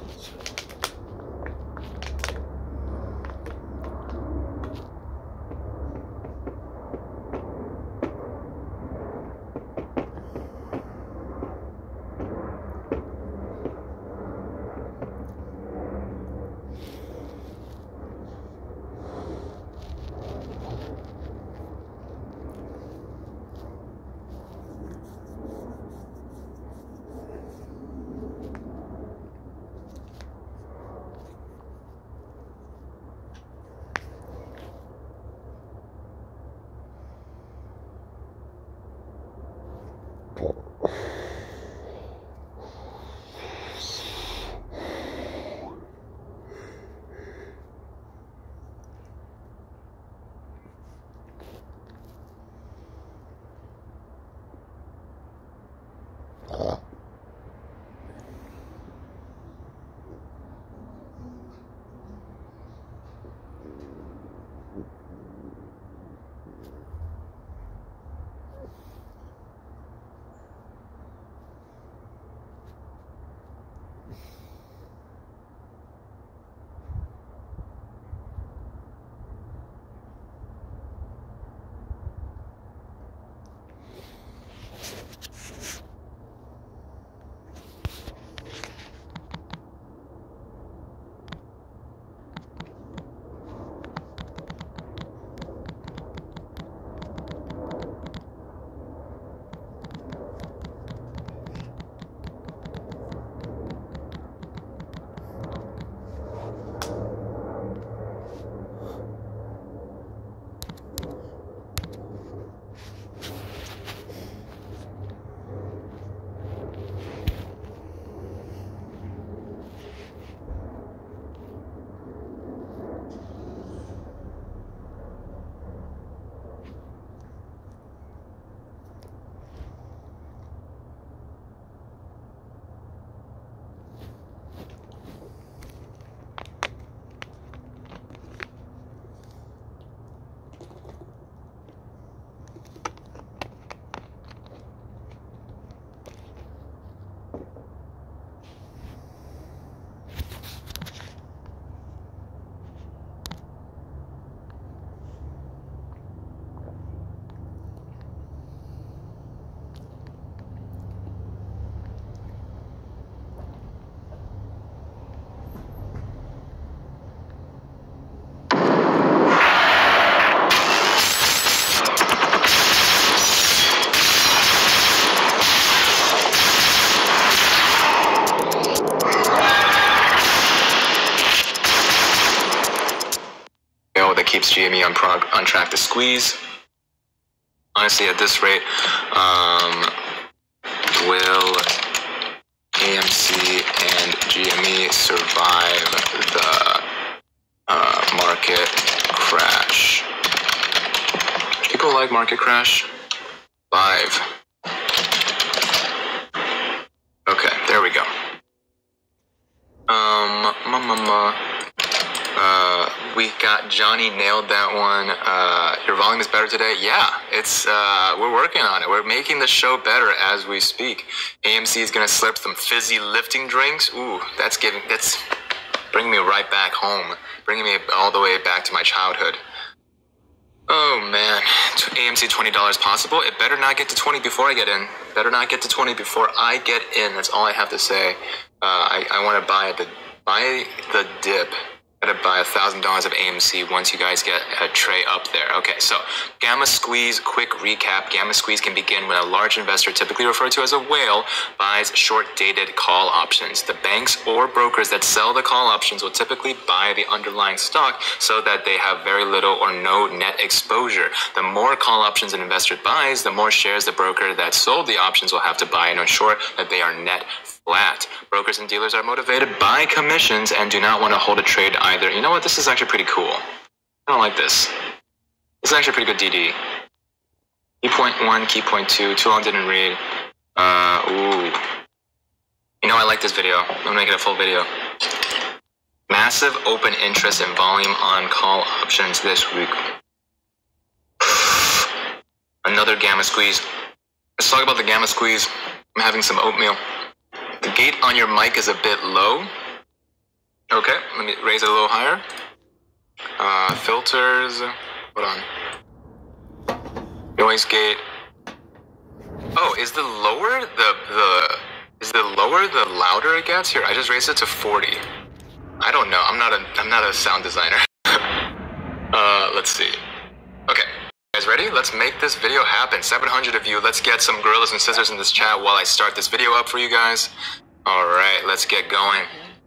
on, prog on track to squeeze. Honestly, at this rate, um, will A M C and G M E survive the uh, market crash? People like market crash? Five. Okay, there we go. Um, ma ma ma. Uh, we got Johnny nailed that one. Uh, your volume is better today? Yeah, it's, uh, we're working on it. We're making the show better as we speak. A M C is gonna slip some fizzy lifting drinks. Ooh, that's giving, that's bringing me right back home. Bringing me all the way back to my childhood. Oh man, A M C twenty dollars possible? It better not get to twenty before I get in. Better not get to twenty before I get in. That's all I have to say. Uh, I, I want to buy the, buy the dip. Gotta buy a thousand dollars of A M C once you guys get a tray up there. Okay, so Gamma Squeeze, quick recap. Gamma Squeeze can begin when a large investor, typically referred to as a whale, buys short-dated call options. The banks or brokers that sell the call options will typically buy the underlying stock so that they have very little or no net exposure. The more call options an investor buys, the more shares the broker that sold the options will have to buy and ensure that they are net flat. Brokers and dealers are motivated by commissions and do not want to hold a trade either. You know what? This is actually pretty cool. I don't like this. This is actually pretty good D D. Key point one, key point two, too long didn't read. Uh, ooh. You know, I like this video. I'm gonna make it a full video. Massive open interest and volume on call options this week. Another Gamma Squeeze. Let's talk about the Gamma Squeeze. I'm having some oatmeal. The gate on your mic is a bit low. Okay, let me raise it a little higher. Uh, filters. Hold on. Noise gate. Oh, is the lower the the is the lower the louder it gets? Here, I just raised it to forty. I don't know. I'm not a I'm not a sound designer. uh, let's see. Okay. Guys ready? Let's make this video happen. seven hundred of you. Let's get some gorillas and scissors in this chat while I start this video up for you guys. All right, let's get going.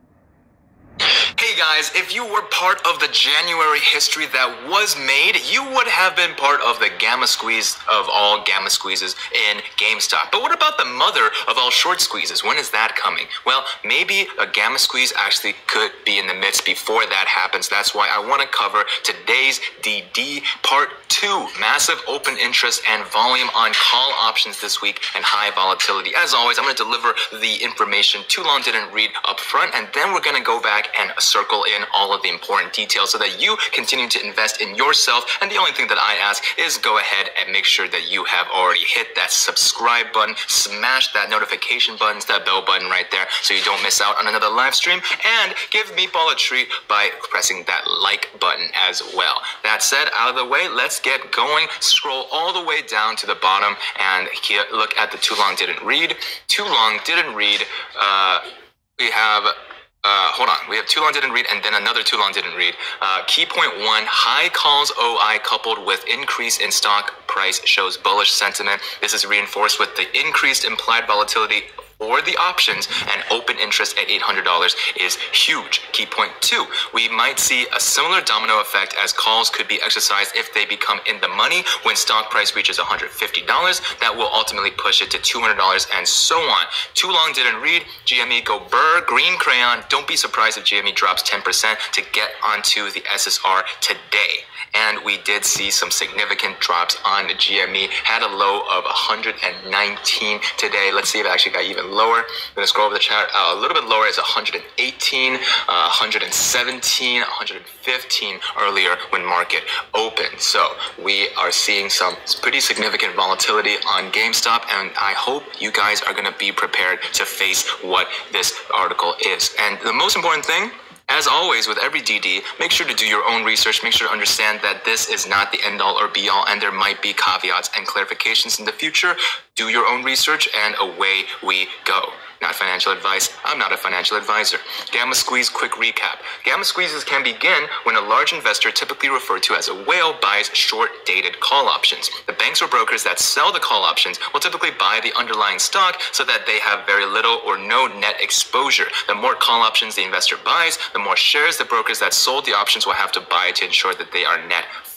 Hey guys, if you were part of the January history that was made, you would have been part of the Gamma Squeeze of all Gamma Squeezes in GameStop. But what about the mother of all short squeezes? When is that coming? Well, maybe a Gamma Squeeze actually could be in the midst before that happens. That's why I want to cover today's D D Part two. Massive open interest and volume on call options this week and high volatility. As always, I'm going to deliver the information too long didn't read up front, and then we're going to go back and circle in all of the important details so that you continue to invest in yourself. And the only thing that I ask is go ahead and make sure that you have already hit that subscribe button, smash that notification button, that bell button right there so you don't miss out on another live stream, and give Meatball a treat by pressing that like button as well. That said, out of the way, let's get going. Scroll all the way down to the bottom and here, look at the too long didn't read. Too long didn't read. Uh, we have Uh, hold on. We have too long didn't read and then another too long didn't read. Uh, key point one, high calls O I coupled with increase in stock price shows bullish sentiment. This is reinforced with the increased implied volatility for the options, and open interest at eight hundred dollars is huge. Key point two, we might see a similar domino effect as calls could be exercised if they become in the money when stock price reaches one hundred fifty dollars. That will ultimately push it to two hundred dollars and so on. Too long didn't read. G M E go burr, green crayon. Don't be surprised if G M E drops ten percent to get onto the S S R today. And we did see some significant drops on the G M E. Had a low of one hundred nineteen today. Let's see if it actually got even lower. I'm going to scroll over the chat. Uh, a little bit lower is one hundred eighteen, uh, one hundred seventeen, one hundred fifteen earlier when market opened. So we are seeing some pretty significant volatility on GameStop, and I hope you guys are going to be prepared to face what this article is. And the most important thing, as always with every D D, make sure to do your own research. Make sure to understand that this is not the end all or be all, and there might be caveats and clarifications in the future. Do your own research and away we go. Not financial advice. I'm not a financial advisor. Gamma Squeeze quick recap. Gamma Squeezes can begin when a large investor, typically referred to as a whale, buys short-dated call options. The banks or brokers that sell the call options will typically buy the underlying stock so that they have very little or no net exposure. The more call options the investor buys, the more shares the brokers that sold the options will have to buy to ensure that they are net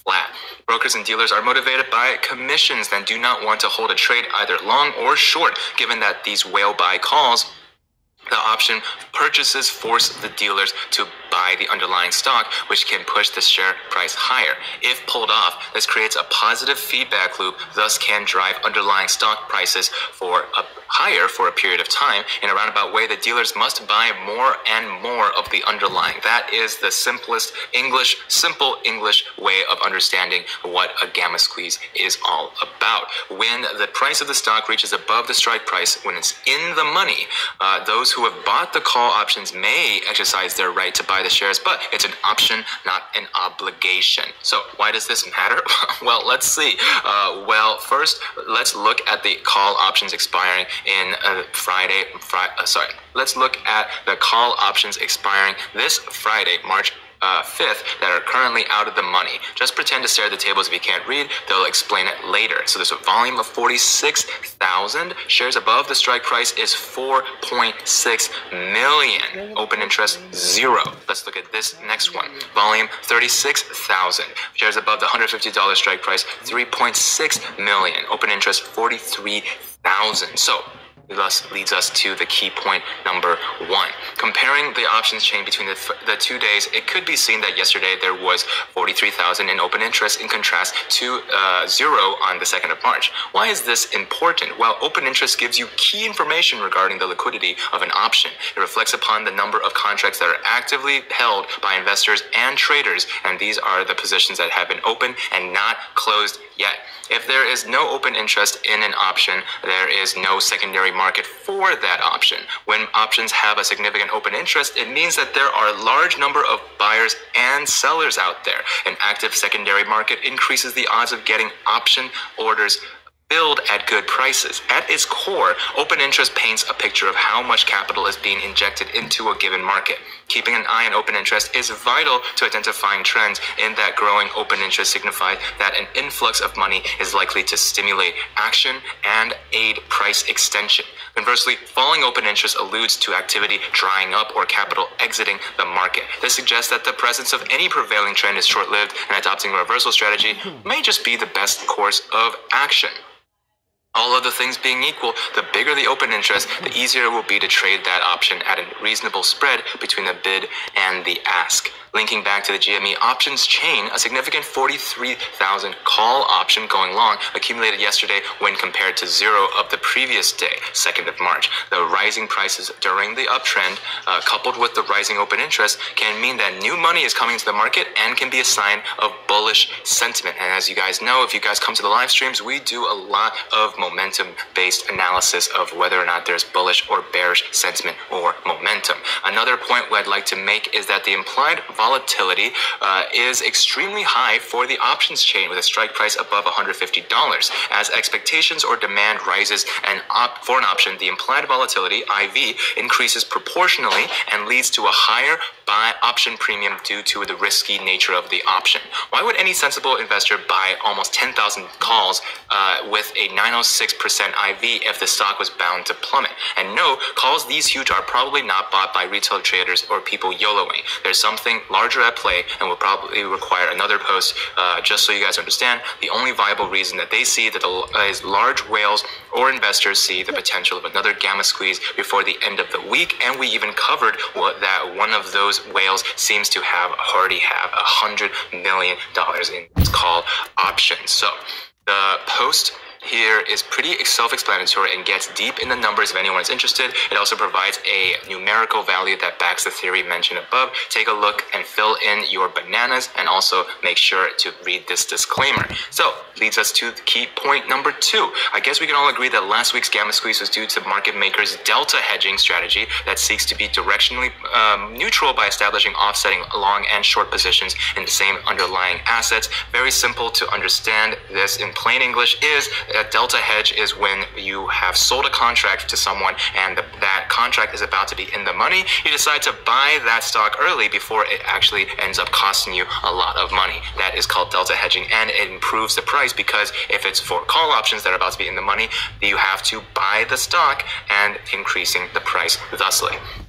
flat. Brokers and dealers are motivated by commissions and do not want to hold a trade either long or short, given that these whale buy calls, the option purchases force the dealers to buy the underlying stock, which can push the share price higher. If pulled off, this creates a positive feedback loop, thus can drive underlying stock prices for a higher for a period of time. In a roundabout way, the dealers must buy more and more of the underlying. That is the simplest English, simple English way of understanding what a gamma squeeze is all about. When the price of the stock reaches above the strike price, when it's in the money, uh, those who have bought the call options may exercise their right to buy the shares, but it's an option, not an obligation. So why does this matter? Well, let's see. Uh, well, first, let's look at the call options expiring in uh, Friday, fri uh, sorry, let's look at the call options expiring this Friday, March Uh, fifth, that are currently out of the money. Just pretend to stare at the tables if you can't read. They'll explain it later. So there's a volume of forty-six thousand. Shares above the strike price is four point six million. Open interest, zero. Let's look at this next one. Volume, thirty-six thousand. Shares above the one hundred fifty dollar strike price, three point six million. Open interest, forty-three thousand. So thus leads us to the key point number one. Comparing the options chain between the, the two days, it could be seen that yesterday there was forty-three thousand in open interest in contrast to uh, zero on the second of March. Why is this important? Well, open interest gives you key information regarding the liquidity of an option. It reflects upon the number of contracts that are actively held by investors and traders, and these are the positions that have been open and not closed yet. If there is no open interest in an option, there is no secondary market for that option. When options have a significant open interest, it means that there are a large number of buyers and sellers out there. An active secondary market increases the odds of getting option orders filled at good prices. At its core, open interest paints a picture of how much capital is being injected into a given market. Keeping an eye on open interest is vital to identifying trends in that growing open interest signifies that an influx of money is likely to stimulate action and aid price extension. Conversely, falling open interest alludes to activity drying up or capital exiting the market. This suggests that the presence of any prevailing trend is short-lived, and adopting a reversal strategy may just be the best course of action. All other things being equal, the bigger the open interest, the easier it will be to trade that option at a reasonable spread between the bid and the ask. Linking back to the G M E options chain, a significant forty-three thousand call option going long accumulated yesterday when compared to zero of the previous day, second of March. The rising prices during the uptrend, uh, coupled with the rising open interest, can mean that new money is coming to the market and can be a sign of bullish sentiment. And as you guys know, if you guys come to the live streams, we do a lot of momentum-based analysis of whether or not there's bullish or bearish sentiment or momentum. Another point I'd like to make is that the implied volatility uh, is extremely high for the options chain with a strike price above one hundred fifty dollars. As expectations or demand rises and op for an option, the implied volatility, I V, increases proportionally and leads to a higher buy option premium due to the risky nature of the option. Why would any sensible investor buy almost ten thousand calls uh, with a nine oh six percent I V if the stock was bound to plummet? And no, calls these huge are probably not bought by retail traders or people YOLOing. There's something larger at play and will probably require another post. Uh, just so you guys understand, the only viable reason that they see that the, uh, is large whales or investors see the potential of another gamma squeeze before the end of the week, and we even covered what, that one of those whales seems to have already have a hundred million dollars in call options. So the post here is pretty self-explanatory and gets deep in the numbers if anyone is interested. It also provides a numerical value that backs the theory mentioned above. Take a look and fill in your bananas, and also make sure to read this disclaimer. So leads us to key point number two. I guess we can all agree that last week's gamma squeeze was due to market makers' delta hedging strategy that seeks to be directionally um, neutral by establishing offsetting long and short positions in the same underlying assets. Very simple to understand this in plain English is a delta hedge is when you have sold a contract to someone and the, that contract is about to be in the money. You decide to buy that stock early before it actually ends up costing you a lot of money. That is called delta hedging, and it improves the price because if it's for call options that are about to be in the money, you have to buy the stock and increasing the price thusly.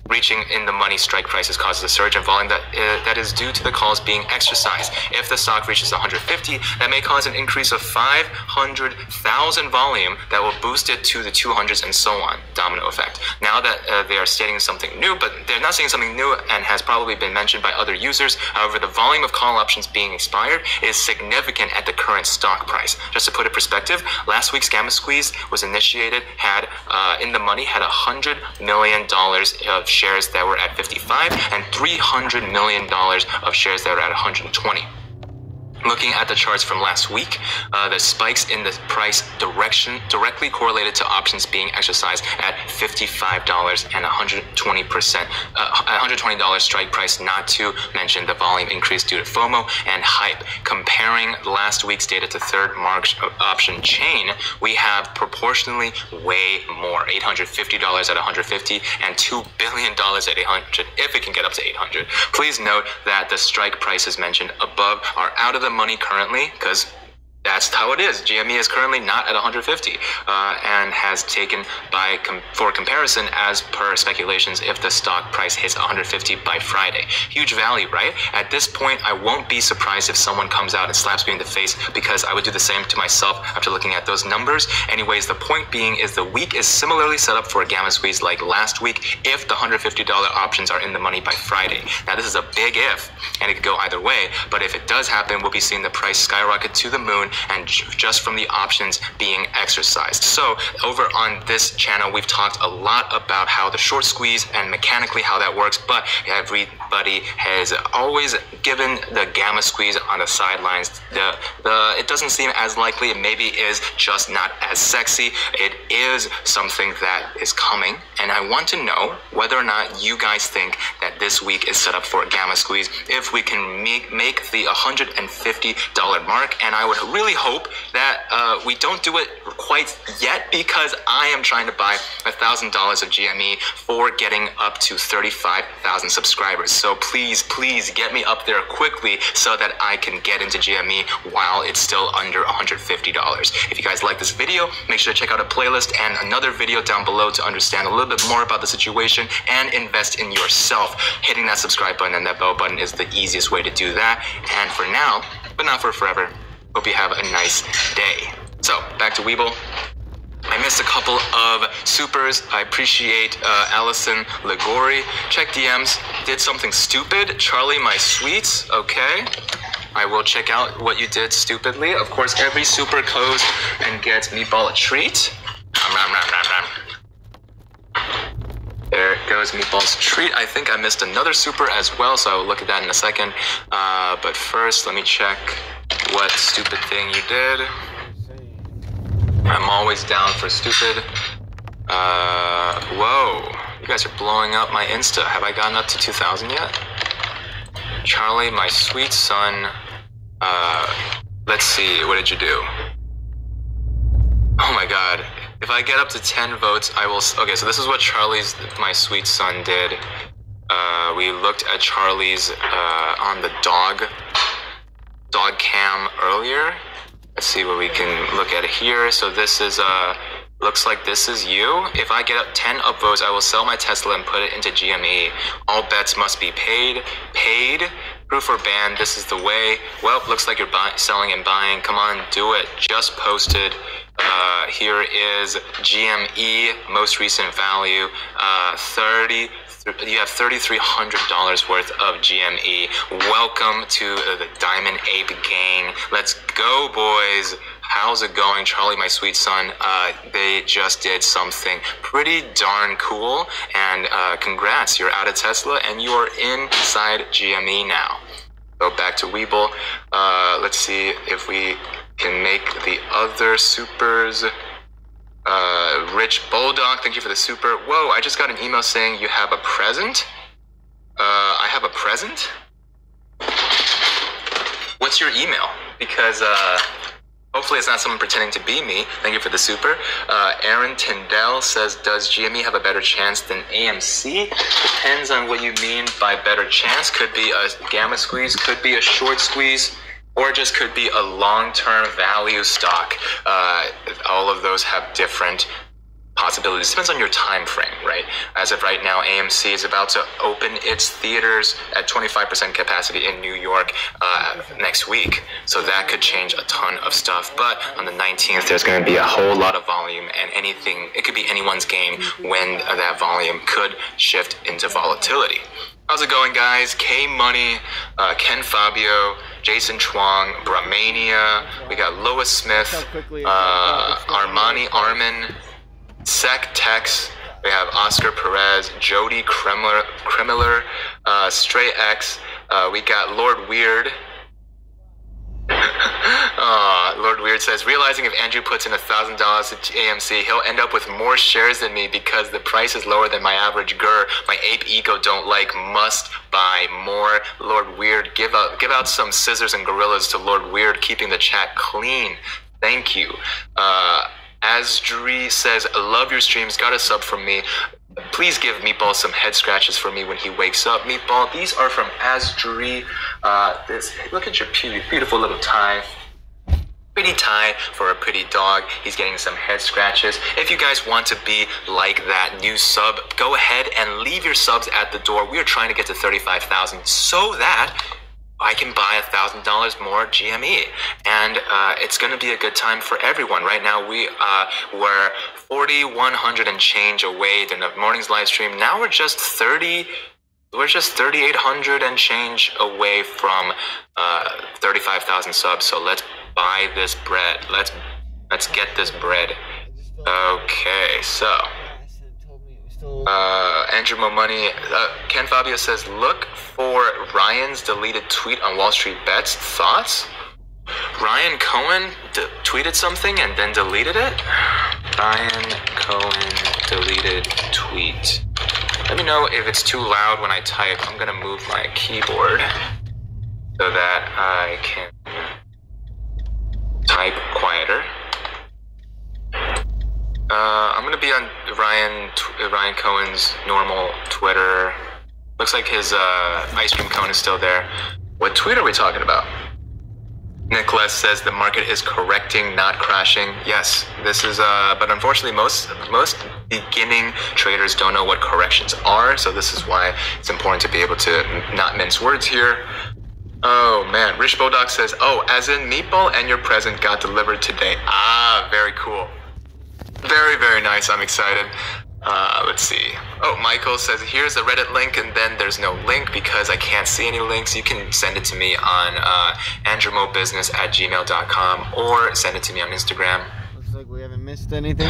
reaching in the money strike prices causes a surge in volume that uh, that is due to the calls being exercised. If the stock reaches one hundred fifty, that may cause an increase of five hundred thousand volume that will boost it to the two hundreds and so on. Domino effect. Now that uh, they are stating something new, but they're not saying something new and has probably been mentioned by other users. However, the volume of call options being expired is significant at the current stock price. Just to put it in perspective, last week's Gamma Squeeze was initiated, had uh, in the money, had one hundred million dollars of shares that were at fifty-five and three hundred million dollars of shares that were at one hundred twenty. Looking at the charts from last week, uh, the spikes in the price direction directly correlated to options being exercised at fifty-five dollars and one hundred twenty percent, uh, one hundred twenty dollars strike price, not to mention the volume increase due to FOMO and hype. Comparing last week's data to third March option chain, we have proportionally way more, eight hundred fifty dollars at one hundred fifty and two billion dollars at eight hundred, if it can get up to eight hundred. Please note that the strike prices mentioned above are out of the money currently, because that's how it is. G M E is currently not at one hundred fifty uh, and has taken by com for comparison, as per speculations, if the stock price hits one hundred fifty by Friday. Huge value, right? At this point, I won't be surprised if someone comes out and slaps me in the face, because I would do the same to myself after looking at those numbers. Anyways, the point being is the week is similarly set up for a Gamma Squeeze like last week if the one hundred fifty dollar options are in the money by Friday. Now, this is a big if, and it could go either way, but if it does happen, we'll be seeing the price skyrocket to the moon, and just from the options being exercised. So over on this channel, we've talked a lot about how the short squeeze and mechanically how that works, but everybody has always given the Gamma Squeeze on the sidelines. The, the, it doesn't seem as likely. It maybe is just not as sexy. It is something that is coming, and I want to know whether or not you guys think that this week is set up for a Gamma Squeeze, if we can make, make the one hundred fifty dollar mark. And I would really hope that uh, we don't do it quite yet, because I am trying to buy one thousand dollars of G M E for getting up to thirty-five thousand subscribers. So please, please get me up there quickly so that I can get into G M E while it's still under one hundred fifty dollars. If you guys like this video, make sure to check out a playlist and another video down below to understand a little bit more about the situation and invest in yourself. Hitting that subscribe button and that bell button is the easiest way to do that. And for now, but not for forever, hope you have a nice day. So, back to Webull. I missed a couple of supers. I appreciate uh, Allison Ligori. Check D Ms. Did something stupid. Charlie, my sweets. Okay. I will check out what you did stupidly. Of course, every super goes and gets Meatball a treat. Ram, ram, ram, ram. There goes Meatball's treat. I think I missed another super as well, so I will look at that in a second. Uh, but first, let me check what stupid thing you did. I'm always down for stupid. Uh, whoa. You guys are blowing up my Insta. Have I gotten up to two thousand yet? Charlie, my sweet son. Uh, let's see. What did you do? Oh my god. If I get up to ten votes, I will... Okay, so this is what Charlie's, my sweet son, did. Uh, we looked at Charlie's uh, on the dog, dog cam earlier. Let's see what we can look at here. So this is, uh, looks like this is you. If I get up ten upvotes, I will sell my Tesla and put it into G M E. All bets must be paid. Paid? Proof or ban, this is the way. Well, looks like you're buy selling and buying. Come on, do it. Just posted. Uh, here is G M E, most recent value, uh, thirty, you have thirty-three hundred dollars worth of G M E. Welcome to the Diamond Ape gang. Let's go, boys. How's it going, Charlie, my sweet son? Uh, they just did something pretty darn cool, and uh, congrats, you're out of Tesla and you are inside G M E now. Go back to Webull. Uh, let's see if we can make the other supers. Uh, Rich Bulldog, thank you for the super. Whoa, I just got an email saying you have a present. Uh, I have a present? What's your email? Because, uh, hopefully it's not someone pretending to be me. Thank you for the super. Uh, Aaron Tyndall says, does G M E have a better chance than A M C? Depends on what you mean by better chance. Could be a gamma squeeze, could be a short squeeze, or just could be a long-term value stock. Uh, all of those have different possibilities. Depends on your time frame, right? As of right now, A M C is about to open its theaters at twenty-five percent capacity in New York uh, next week. So that could change a ton of stuff. But on the nineteenth, there's going to be a whole lot of volume, and anything, it could be anyone's game when that volume could shift into volatility. How's it going, guys? K Money, uh, Ken Fabio, Jason Chuang, Bramania. We got Lois Smith, uh, Armani Armin, Sec Tex. We have Oscar Perez, Jody Kremler, Kremler, uh, Stray X. Uh, we got Lord Weird. uh, Lord Weird says, realizing if Andrew puts in a thousand dollars to A M C, he'll end up with more shares than me because the price is lower than my average G U R. My ape ego don't like, must buy more. Lord Weird, give out give out some scissors and gorillas to Lord Weird, keeping the chat clean. Thank you. Uh, Asdri says, love your streams, got a sub from me. Please give Meatball some head scratches for me when he wakes up. Meatball, these are from Asdri. Uh, this, look at your beautiful little tie. Pretty tie for a pretty dog. He's getting some head scratches. If you guys want to be like that new sub, go ahead and leave your subs at the door. We are trying to get to thirty-five thousand so that I can buy a thousand dollars more G M E, and uh, it's going to be a good time for everyone. Right now, we uh, were forty-one hundred and change away in the morning's live stream. Now we're just thirty. We're just thirty-eight hundred and change away from uh, thirty-five thousand subs. So let's buy this bread. Let's let's get this bread. Okay, so. Uh, Andrew Mo Money, uh, Ken Fabio says, look for Ryan's deleted tweet on Wall Street Bets. Thoughts? Ryan Cohen d- tweeted something and then deleted it? Ryan Cohen deleted tweet. Let me know if it's too loud when I type. I'm gonna move my keyboard so that I can type quieter. Uh, I'm gonna be on Ryan tw- Ryan Cohen's normal Twitter. Looks like his uh, ice cream cone is still there. What tweet are we talking about? Nicholas says the market is correcting, not crashing. Yes, this is. Uh, but unfortunately, most most beginning traders don't know what corrections are. So this is why it's important to be able to not mince words here. Oh man, Rich Bodog says, oh, as in Meatball and your present got delivered today. Ah, very cool. Very, very nice. I'm excited. Uh, let's see. Oh, Michael says, here's a Reddit link, and then there's no link because I can't see any links. You can send it to me on uh, andrewmobusiness at gmail dot com or send it to me on Instagram. Looks like we haven't missed anything.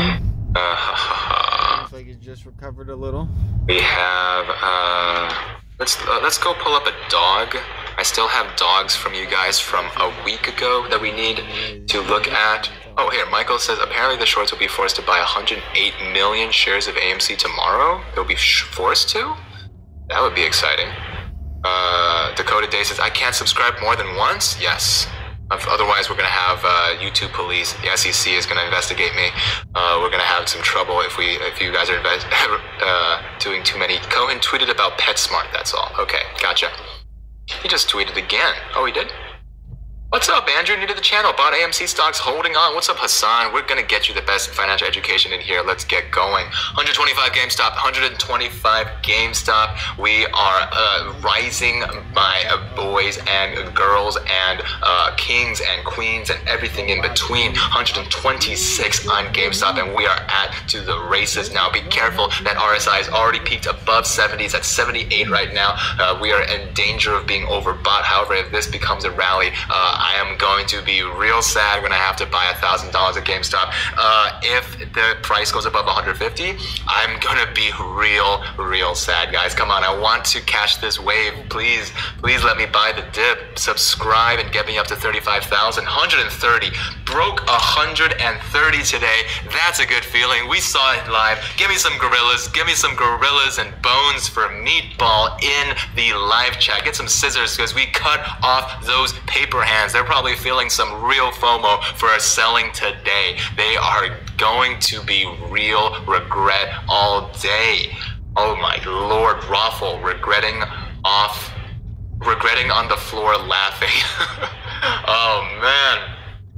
Uh, Looks like it's just recovered a little. We have, uh, let's, uh, let's go pull up a dog. I still have dogs from you guys from a week ago that we need to look at. Oh, here, Michael says, apparently the shorts will be forced to buy one hundred eight million shares of A M C tomorrow. They'll be sh- forced to? That would be exciting. Uh, Dakota Day says, I can't subscribe more than once? Yes. Otherwise, we're going to have uh, YouTube police. The S E C is going to investigate me. Uh, we're going to have some trouble if we, if you guys are invest- uh, doing too many. Cohen tweeted about PetSmart, that's all. Okay, gotcha. He just tweeted again. Oh, he did? What's up, Andrew? New to the channel. Bought A M C stocks, holding on. What's up, Hassan? We're going to get you the best financial education in here. Let's get going. one hundred twenty-five GameStop. one hundred twenty-five GameStop. We are uh, rising by uh, boys and girls and uh, kings and queens and everything in between. one hundred twenty-six on GameStop, and we are at to the races now. Be careful. That R S I is already peaked above seventy. It's at seventy-eight right now. Uh, we are in danger of being overbought. However, if this becomes a rally, uh, I am going to be real sad when I have to buy one thousand dollars at GameStop. Uh, if the price goes above one hundred fifty, I'm going to be real, real sad, guys. Come on, I want to catch this wave. Please, please let me buy the dip. Subscribe and get me up to thirty-five thousand. one hundred thirty. Broke one hundred thirty today. That's a good feeling. We saw it live. Give me some gorillas. Give me some gorillas and bones for Meatball in the live chat. Get some scissors because we cut off those paper hands. They're probably feeling some real FOMO for us selling today. They are going to be real regret all day. Oh my Lord, Raffle regretting off, regretting on the floor laughing. Oh man.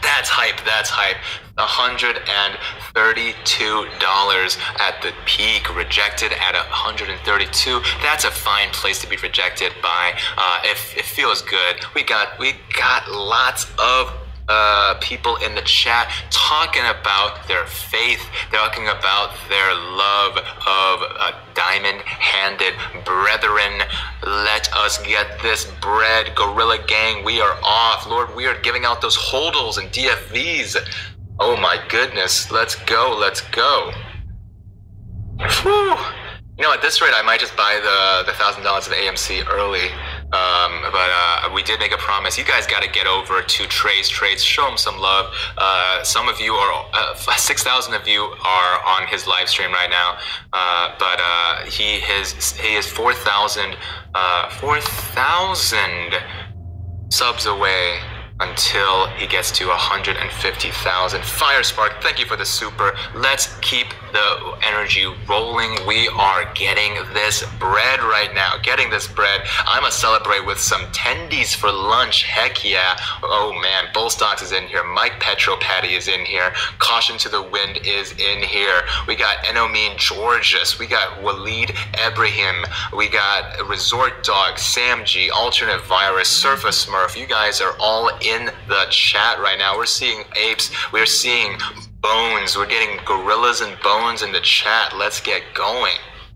That's hype. That's hype. one hundred thirty-two dollars at the peak, rejected at one hundred thirty-two. That's a fine place to be rejected by. Uh, it, it feels good. We got we got lots of uh, people in the chat talking about their faith, talking about their love of uh, diamond-handed brethren. Let us get this bread, Gorilla Gang. We are off. Lord, we are giving out those hodls and D F Vs. Oh my goodness. Let's go. Let's go. Whew. You know, at this rate, I might just buy the the one thousand dollars of A M C early. Um, but uh, we did make a promise. You guys got to get over to Trey's Trades. Show him some love. Uh, some of you are, uh, six thousand of you are on his live stream right now. Uh, but uh, he his he is four thousand uh, four thousand subs away until he gets to one hundred fifty thousand. Firespark, thank you for the super. Let's keep the energy rolling. We are getting this bread right now. Getting this bread. I'm gonna celebrate with some tendies for lunch. Heck yeah. Oh man, Bull Stocks is in here. Mike Petro Patty is in here. Caution to the Wind is in here. We got Enomine Georges. We got Waleed Ibrahim. We got Resort Dog, Sam G, Alternate Virus, Surfa Smurf. You guys are all in the chat right now. We're seeing apes. We're seeing bones. We're getting gorillas and bones in the chat. Let's get going.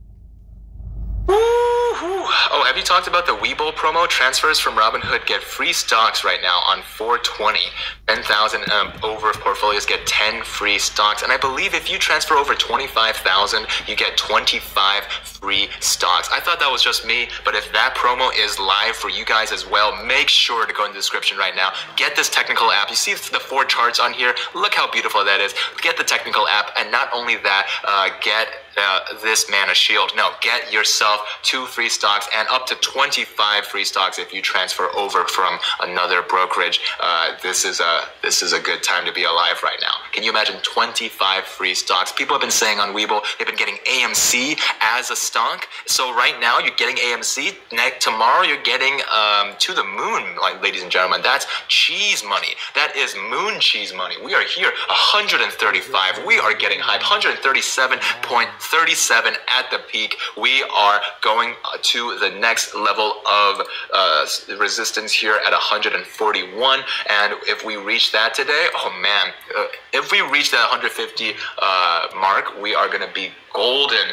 Woo-hoo. Oh, have you talked about the Webull promo? Transfers from Robinhood get free stocks right now on four twenty. ten thousand um, over portfolios get ten free stocks. And I believe if you transfer over twenty-five thousand, you get twenty-five free stocks. I thought that was just me, but if that promo is live for you guys as well, make sure to go in the description right now. Get this technical app. You see the four charts on here? Look how beautiful that is. Get the technical app, and not only that, uh, get uh, this Mana Shield. No, get yourself two free stocks and up to twenty-five free stocks if you transfer over from another brokerage. Uh, this is a this is a good time to be alive right now. Can you imagine twenty-five free stocks? People have been saying on Webull they've been getting A M C as a stock. So right now you're getting A M C. Next tomorrow you're getting um, to the moon, like ladies and gentlemen. That's cheese money. That is moon cheese money. We are here one hundred thirty-five. We are getting hype. one hundred thirty-seven point three seven at the peak. We are going to the next level of uh, resistance here at one hundred forty-one, and if we reach that today, oh man, uh, if we reach that one hundred fifty uh, mark, we are going to be golden.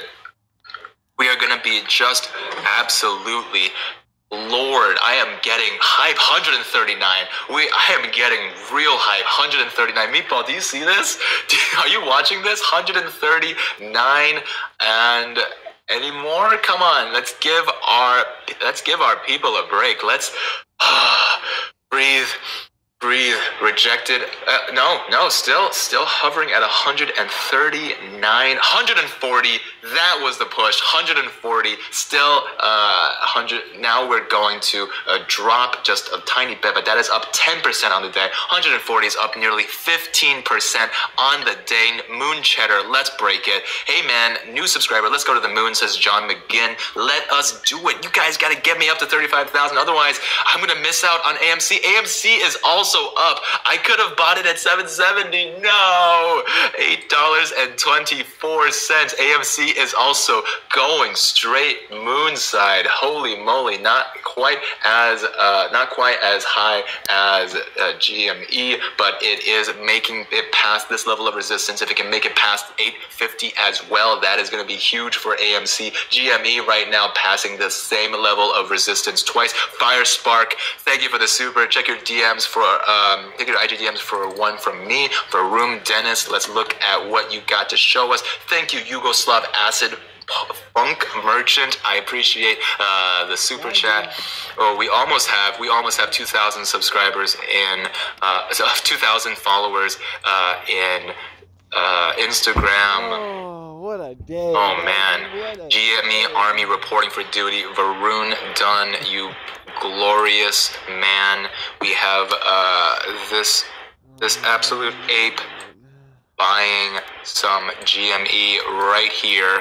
We are going to be just absolutely Lord. I am getting hype. one hundred thirty-nine. We, I am getting real hype. one hundred thirty-nine. Meatball, do you see this? Are you watching this? one hundred thirty-nine and any more? Come on, let's give our let's give our people a break. Let's uh, breathe. Breathe. Rejected. Uh, no, no, still, still hovering at one hundred thirty-nine, one hundred forty. That was the push. one hundred forty. Still, uh, one hundred. Now we're going to uh, drop just a tiny bit, but that is up ten percent on the day. one hundred forty is up nearly fifteen percent on the day. Moon Cheddar, let's break it. Hey man, new subscriber, let's go to the moon, says John McGinn. Let us do it. You guys got to get me up to thirty-five thousand. Otherwise, I'm going to miss out on A M C. A M C is also up. I could have bought it at seven seventy. No, eight dollars and twenty-four cents. A M C is also going straight moonside. Holy moly, not quite as uh, not quite as high as uh, G M E, but it is making it past this level of resistance. If it can make it past eight fifty as well, that is going to be huge for A M C. G M E right now passing the same level of resistance twice. Firespark, thank you for the super. Check your D Ms for um, check your I G D Ms for one from me. For Room Dennis, let's look at what you got to show us. Thank you, Yugoslav Acid Funk Merchant. I appreciate uh, the super chat. Oh, we almost have we almost have two thousand subscribers in uh, so two thousand followers uh, in uh, Instagram. Oh, what a day! Oh man, G M E Army reporting for duty. Varun Dunn, you glorious man. We have uh, this this absolute ape buying some G M E right here.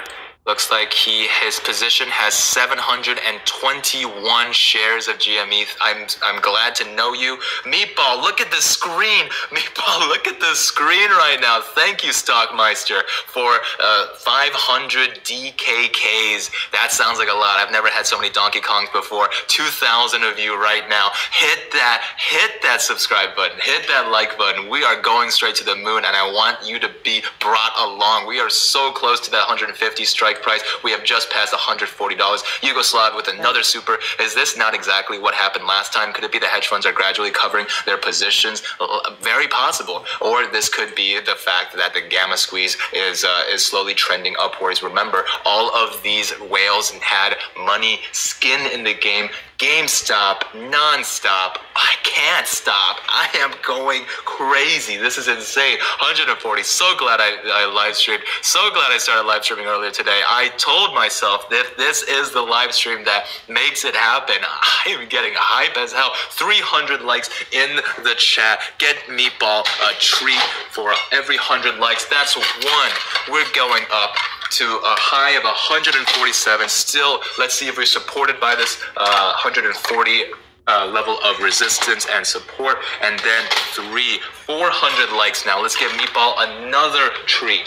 Looks like he his position has seven hundred twenty-one shares of G M E. I'm I'm glad to know you. Meatball, look at the screen. Meatball, look at the screen right now. Thank you, Stockmeister, for uh, five hundred D K Ks. That sounds like a lot. I've never had so many Donkey Kongs before. two thousand of you right now. Hit that, hit that subscribe button. Hit that like button. We are going straight to the moon, and I want you to be brought along. We are so close to that one hundred fifty strike price. We have just passed one hundred forty dollars. Yugoslav with another super. Is this not exactly what happened last time? Could it be the hedge funds are gradually covering their positions? Very possible. Or this could be the fact that the gamma squeeze is uh, is slowly trending upwards. Remember, all of these whales had money, skin in the game. GameStop, non-stop. I can't stop. I am going crazy. This is insane. one hundred forty. So glad I, I live streamed. So glad I started live streaming earlier today. I told myself that this is the live stream that makes it happen. I am getting hype as hell. three hundred likes in the chat. Get Meatball a treat for every one hundred likes. That's one. We're going up to a high of one hundred forty-seven. Still, let's see if we're supported by this uh, one hundred forty uh, level of resistance and support. And then three, four hundred likes now. Let's give Meatball another treat.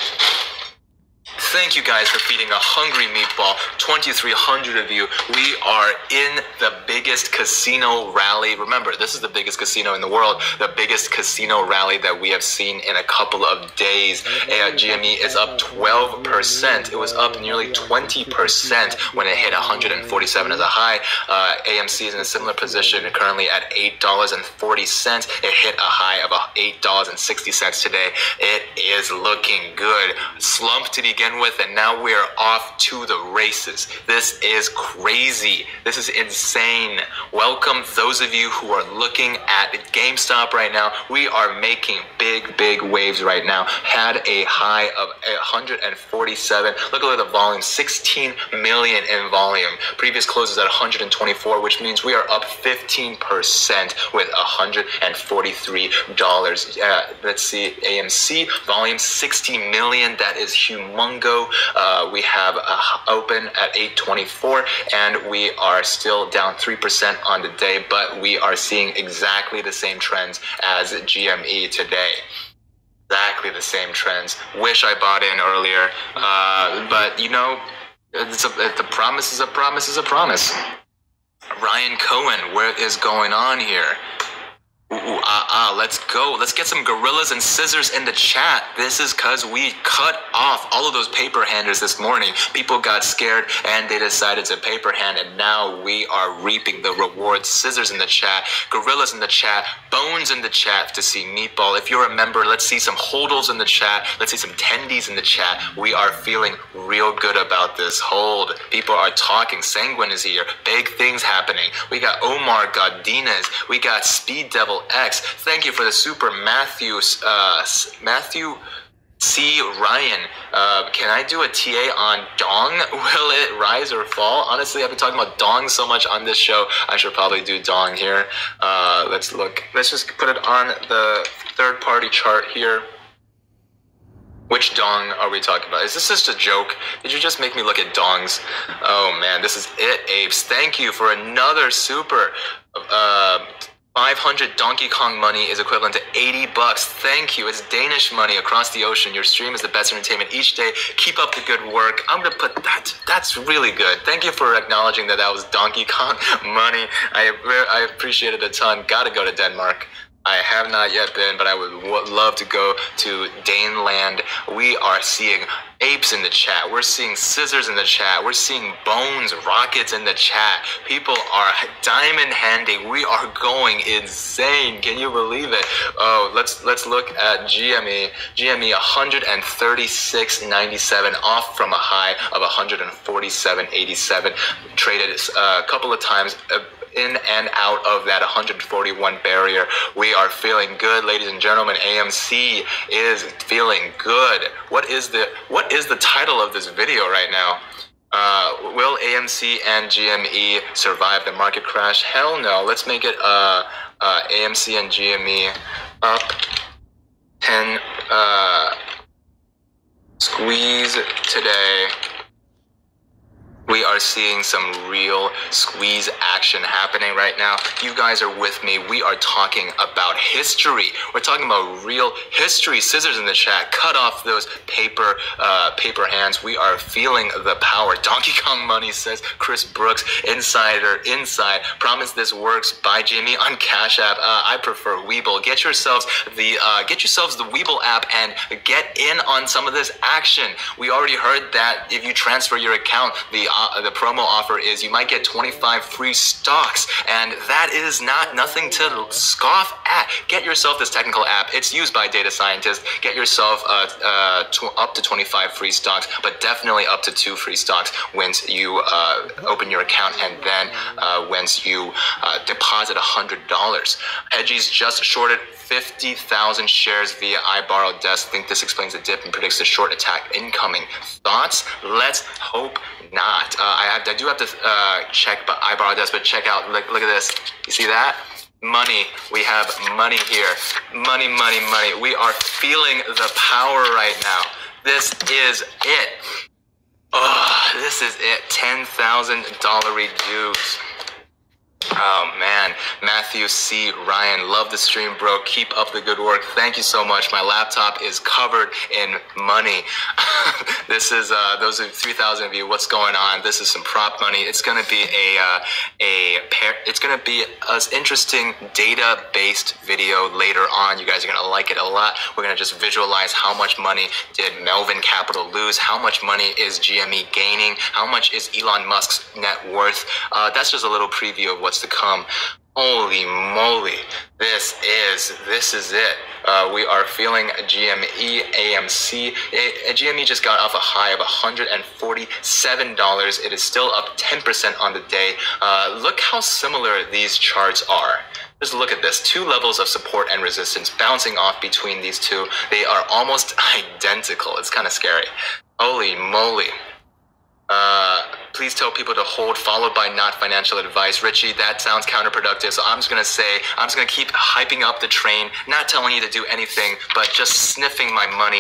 Thank you guys for feeding a hungry Meatball. twenty-three hundred of you. We are in the biggest casino rally. Remember, this is the biggest casino in the world. The biggest casino rally that we have seen in a couple of days. Uh, G M E is up twelve percent. It was up nearly twenty percent when it hit one hundred forty-seven as a high. Uh, A M C is in a similar position, currently at eight dollars and forty cents. It hit a high of eight dollars and sixty cents today. It is looking good. Slumped to begin with, and now we're off to the races. This is crazy. This is insane. Welcome those of you who are looking at GameStop right now. We are making big, big waves right now. Had a high of one hundred forty-seven. Look at the volume, sixteen million in volume. Previous closes at one hundred twenty-four, which means we are up fifteen percent with one hundred forty-three dollars. Uh, let's see, A M C volume sixty million. That is humongous. Uh, we have uh, open at eight twenty-four, and we are still down three percent on the day, but we are seeing exactly the same trends as G M E today. Exactly the same trends. Wish I bought in earlier, uh, but you know, it's a, the promise is a promise is a promise. Ryan Cohen, what is going on here? Ooh, ooh, ah, ah, let's go. Let's get some gorillas and scissors in the chat. This is because we cut off all of those paper handers this morning. People got scared and they decided to paper hand, and now we are reaping the rewards. Scissors in the chat, gorillas in the chat, bones in the chat to see Meatball. If you're a member, let's see some holdals in the chat. Let's see some tendies in the chat. We are feeling real good about this hold. People are talking. Sanguine is here. Big things happening. We got Omar Godinez. We got Speed Devil X. Thank you for the super, Matthew. Uh, Matthew C. Ryan. Uh, can I do a T A on Dong? Will it rise or fall? Honestly, I've been talking about Dong so much on this show. I should probably do Dong here. Uh, let's look. Let's just put it on the third-party chart here. Which Dong are we talking about? Is this just a joke? Did you just make me look at Dongs? Oh man, this is it, Apes. Thank you for another super. Uh, five hundred Donkey Kong money is equivalent to eighty bucks. Thank you. It's Danish money across the ocean. Your stream is the best entertainment each day. Keep up the good work. I'm going to put that. That's really good. Thank you for acknowledging that that was Donkey Kong money. I, I appreciate it a ton. Got to go to Denmark. I have not yet been, but I would w love to go to Daneland. We are seeing apes in the chat. We're seeing scissors in the chat. We're seeing bones, rockets in the chat. People are diamond handing. We are going insane. Can you believe it? Oh, let's let's look at G M E. G M E one hundred thirty-six ninety-seven, off from a high of one hundred forty-seven eighty-seven. Traded uh, a couple of times. Uh, in and out of that one hundred forty-one barrier. We are feeling good, ladies and gentlemen. A M C is feeling good. What is the what is the title of this video right now? Uh, will A M C and G M E survive the market crash? Hell no. Let's make it uh, uh, A M C and G M E up ten uh, squeeze today. We are seeing some real squeeze action happening right now. You guys are with me. We are talking about history. We're talking about real history. Scissors in the chat. Cut off those paper uh, paper hands. We are feeling the power. Donkey Kong Money says, Chris Brooks, Insider, Inside. Promise this works. Buy Jimmy on Cash App. Uh, I prefer Webull. Get yourselves the uh, get yourselves the Webull app and get in on some of this action. We already heard that if you transfer your account, the Uh, the promo offer is you might get twenty-five free stocks, and that is not nothing to scoff at. Get yourself this technical app. It's used by data scientists. Get yourself uh, uh, tw up to twenty-five free stocks, but definitely up to two free stocks once you uh, open your account, and then uh, once you uh, deposit one hundred dollars. Hedgies just shorted fifty thousand shares via iBorrowDesk. Think this explains the dip and predicts the short attack incoming. Thoughts? Let's hope not. Uh, I, have, I do have to uh, check but iBorrowDesk, but check out, look, look at this. You see that? Money. We have money here. Money, money, money. We are feeling the power right now. This is it. Oh, this is it. ten thousand dollar reduce. Oh man, Matthew C. Ryan, love the stream, bro. Keep up the good work. Thank you so much. My laptop is covered in money. This is uh, those are three thousand of you. What's going on? This is some prop money. It's gonna be a uh, a pair. It's gonna be an interesting data-based video later on. You guys are gonna like it a lot. We're gonna just visualize how much money did Melvin Capital lose? How much money is G M E gaining? How much is Elon Musk's net worth? Uh, that's just a little preview of what's to come. Holy moly, this is this is it. Uh, we are feeling G M E, A M C. It, G M E just got off a high of one hundred forty-seven dollars. It is still up ten percent on the day. Uh, look how similar these charts are. Just look at this. Two levels of support and resistance bouncing off between these two. They are almost identical. It's kind of scary. Holy moly. Uh, please tell people to hold, followed by not financial advice. Richie, that sounds counterproductive. So I'm just going to say, I'm just going to keep hyping up the train, not telling you to do anything, but just sniffing my money.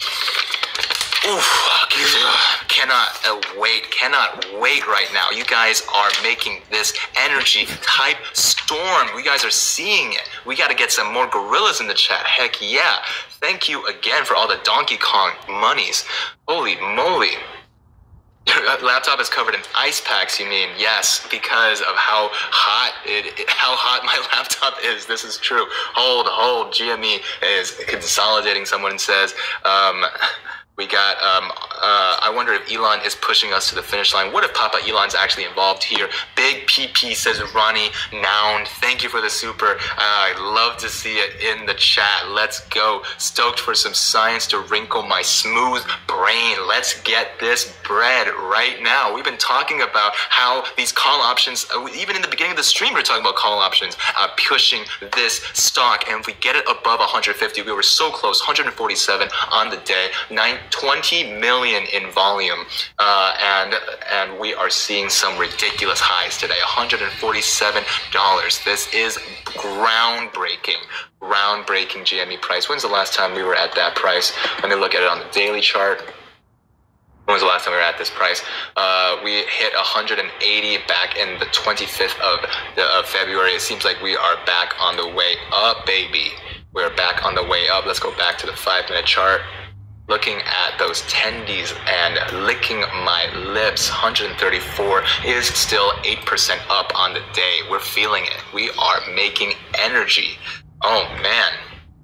Oof, cannot wait, cannot wait right now. You guys are making this energy type storm. You guys are seeing it. We got to get some more gorillas in the chat. Heck yeah. Thank you again for all the Donkey Kong monies. Holy moly. Your laptop is covered in ice packs, you mean? Yes, because of how hot it, how hot my laptop is. This is true. Hold, hold. G M E is consolidating, someone says. Um, we got, um, uh, I wonder if Elon is pushing us to the finish line. What if Papa Elon's actually involved here? Big P P says Ronnie Noun. Thank you for the super. Uh, I love to see it in the chat. Let's go. Stoked for some science to wrinkle my smooth brain. Let's get this bread right now. We've been talking about how these call options, uh, even in the beginning of the stream, we were talking about call options, uh, pushing this stock. And if we get it above one hundred fifty, we were so close, one hundred forty-seven on the day, nine, twenty million in volume, uh, and and we are seeing some ridiculous highs today, one hundred forty-seven dollars. This is groundbreaking, groundbreaking G M E price. When's the last time we were at that price? Let me look at it on the daily chart. When was the last time we were at this price? Uh, we hit one hundred eighty back in the twenty-fifth of, the, of February. It seems like we are back on the way up, baby. We're back on the way up. Let's go back to the five-minute chart. Looking at those tendies and licking my lips, one hundred thirty-four is still eight percent up on the day. We're feeling it. We are making energy. Oh, man.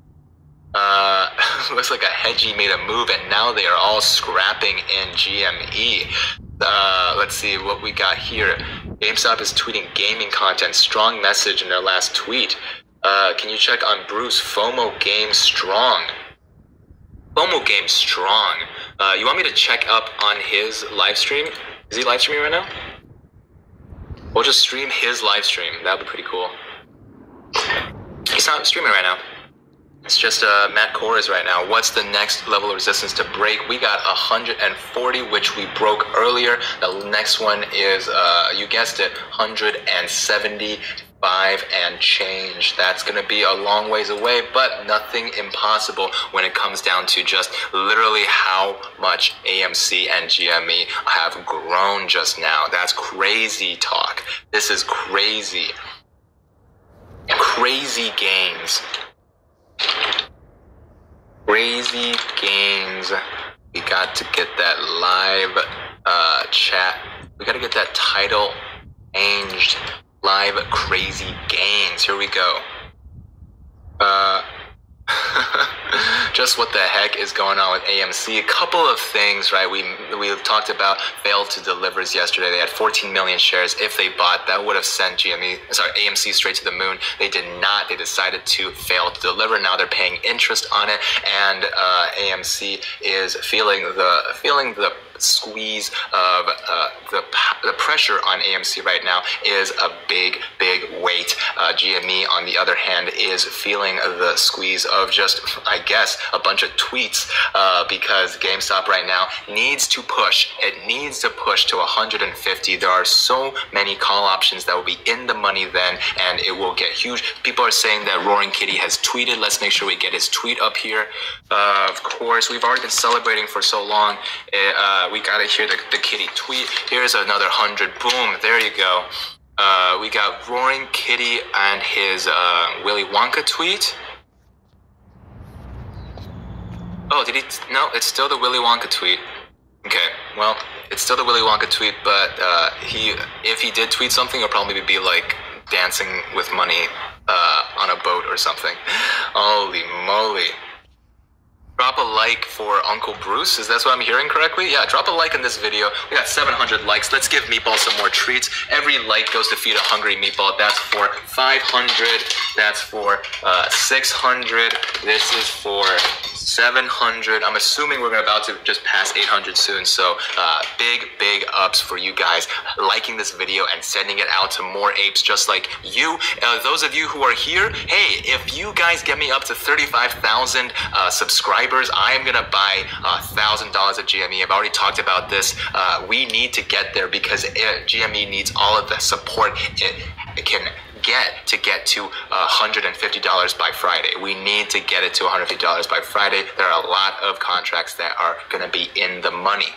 Uh, looks like a hedgie made a move, and now they are all scrapping in G M E. Uh, let's see what we got here. GameStop is tweeting gaming content. Strong message in their last tweet. Uh, can you check on Bruce? FOMO game strong. FOMO game strong. Uh, you want me to check up on his live stream? Is he live streaming right now? We'll just stream his live stream. That would be pretty cool. He's not streaming right now. It's just uh, Matt Kores right now. What's the next level of resistance to break? We got one hundred forty, which we broke earlier. The next one is, uh, you guessed it, one hundred seventy. Five and change. That's going to be a long ways away, but nothing impossible when it comes down to just literally how much A M C and G M E have grown just now. That's crazy talk. This is crazy. Crazy gains. Crazy gains. We got to get that live uh, chat. We got to get that title changed. Live crazy gains. Here we go. Uh, just what the heck is going on with A M C? A couple of things, right? We we talked about failed to delivers yesterday. They had fourteen million shares. If they bought, that would have sent G M E, sorry, A M C straight to the moon. They did not. They decided to fail to deliver. Now they're paying interest on it, and uh, A M C is feeling the feeling the squeeze of uh, the the pressure on A M C right now is a big, big weight. Uh, G M E, on the other hand, is feeling the squeeze of just, I guess, a bunch of tweets uh, because GameStop right now needs to push. It needs to push to one hundred fifty. There are so many call options that will be in the money then, and it will get huge. People are saying that Roaring Kitty has tweeted. Let's make sure we get his tweet up here. Uh, of course, we've already been celebrating for so long. Uh, we gotta hear the, the kitty tweet. Here's another hundred. Boom, there you go. Uh, we got Roaring Kitty and his uh, Willy Wonka tweet. Oh, did he? No, it's still the Willy Wonka tweet. Okay, well, it's still the Willy Wonka tweet, but uh, he, if he did tweet something, it'll probably be like dancing with money uh, on a boat or something. Holy moly. Drop a like for Uncle Bruce. Is that what I'm hearing correctly? Yeah, drop a like in this video. We got seven hundred likes. Let's give Meatball some more treats. Every like goes to feed a hungry Meatball. That's for five hundred. That's for uh, six hundred. This is for seven hundred. I'm assuming we're about to just pass eight hundred soon. So uh, big, big ups for you guys liking this video and sending it out to more apes just like you. Uh, those of you who are here, hey, if you guys get me up to thirty-five thousand uh, subscribers, I am gonna buy a uh, thousand dollars of G M E. I've already talked about this. Uh, we need to get there because it, G M E needs all of the support it, it can get to get to uh, one hundred fifty dollars by Friday. We need to get it to one hundred fifty dollars by Friday. There are a lot of contracts that are gonna be in the money.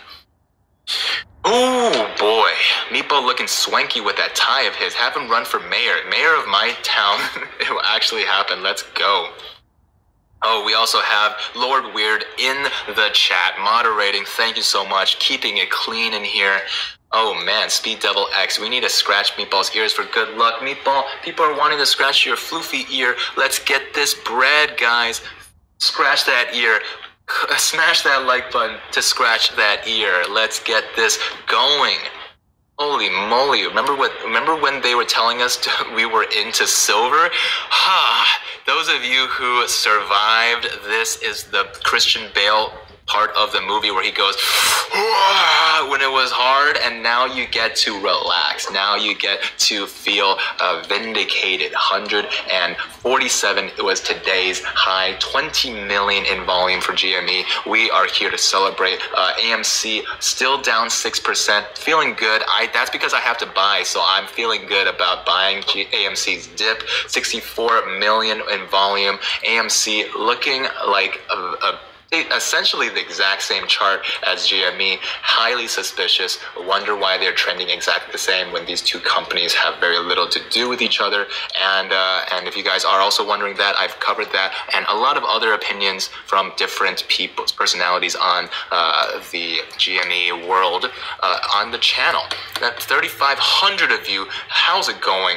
Oh boy, Meatball looking swanky with that tie of his. Have him run for mayor. Mayor of my town. It will actually happen. Let's go. Oh, we also have Lord Weird in the chat, moderating. Thank you so much. Keeping it clean in here. Oh man, Speed Devil X. We need to scratch Meatball's ears for good luck. Meatball, people are wanting to scratch your floofy ear. Let's get this bread, guys. Scratch that ear. Smash that like button to scratch that ear. Let's get this going. Holy moly. Remember what remember when they were telling us to, we were into silver? Ha! Those of you who survived, this is the Christian Bale part of the movie where he goes when it was hard, and now you get to relax. Now you get to feel uh, vindicated. one hundred forty-seven it was today's high. twenty million in volume for G M E. We are here to celebrate. uh, A M C still down six percent, feeling good. I that's because I have to buy, so I'm feeling good about buying G A M C's dip. Sixty-four million in volume. A M C looking like a, a essentially the exact same chart as G M E. Highly suspicious. Wonder why they're trending exactly the same when these two companies have very little to do with each other. And uh, and if you guys are also wondering that, I've covered that and a lot of other opinions from different people's personalities on uh, the G M E world uh, on the channel. That thirty-five hundred of you, how's it going?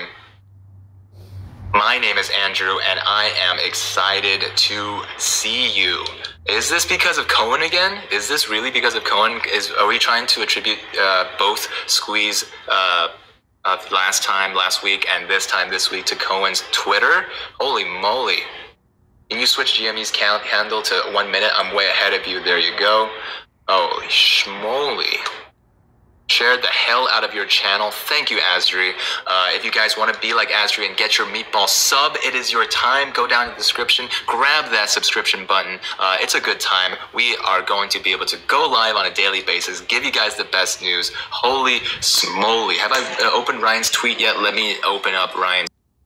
My name is Andrew, and I am excited to see you. Is this because of Cohen again? Is this really because of Cohen? Is are we trying to attribute uh, both squeeze uh, of last time, last week, and this time this week to Cohen's Twitter? Holy moly. Can you switch G M E's count handle to one minute? I'm way ahead of you. There you go. Holy schmoly. Shared the hell out of your channel. Thank you, Asdri. Uh, if you guys want to be like Asdri and get your Meatball sub, it is your time. Go down in the description, grab that subscription button. Uh, it's a good time. We are going to be able to go live on a daily basis, give you guys the best news. Holy smoly. Have I uh, opened Ryan's tweet yet? Let me open up Ryan's.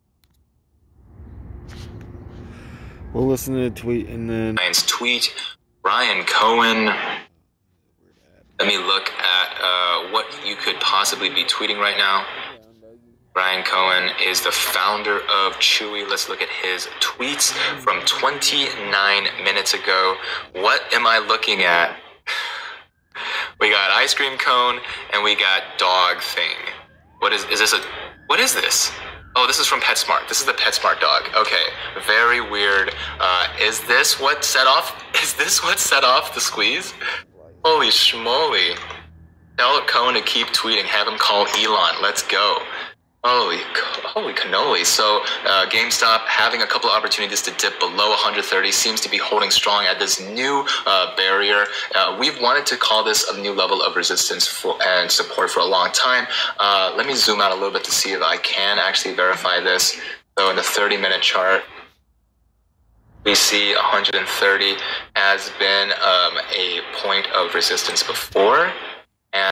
We'll listen to the tweet and then... Ryan's tweet. Ryan Cohen. Let me look at uh, what you could possibly be tweeting right now. Ryan Cohen is the founder of Chewy. Let's look at his tweets from twenty-nine minutes ago. What am I looking at? We got ice cream cone and we got dog thing. What is, is this a, what is this? Oh, this is from PetSmart. This is the PetSmart dog. Okay, very weird. Uh, is this what set off, is this what set off the squeeze? Holy schmoly. Tell Cohen to keep tweeting. Have him call Elon. Let's go. Holy, holy cannoli. So uh, GameStop having a couple of opportunities to dip below one hundred thirty, seems to be holding strong at this new uh, barrier. Uh, we've wanted to call this a new level of resistance for, and support for a long time. Uh, let me zoom out a little bit to see if I can actually verify this. So in the thirty minute chart, we see one hundred thirty has been um, a point of resistance before.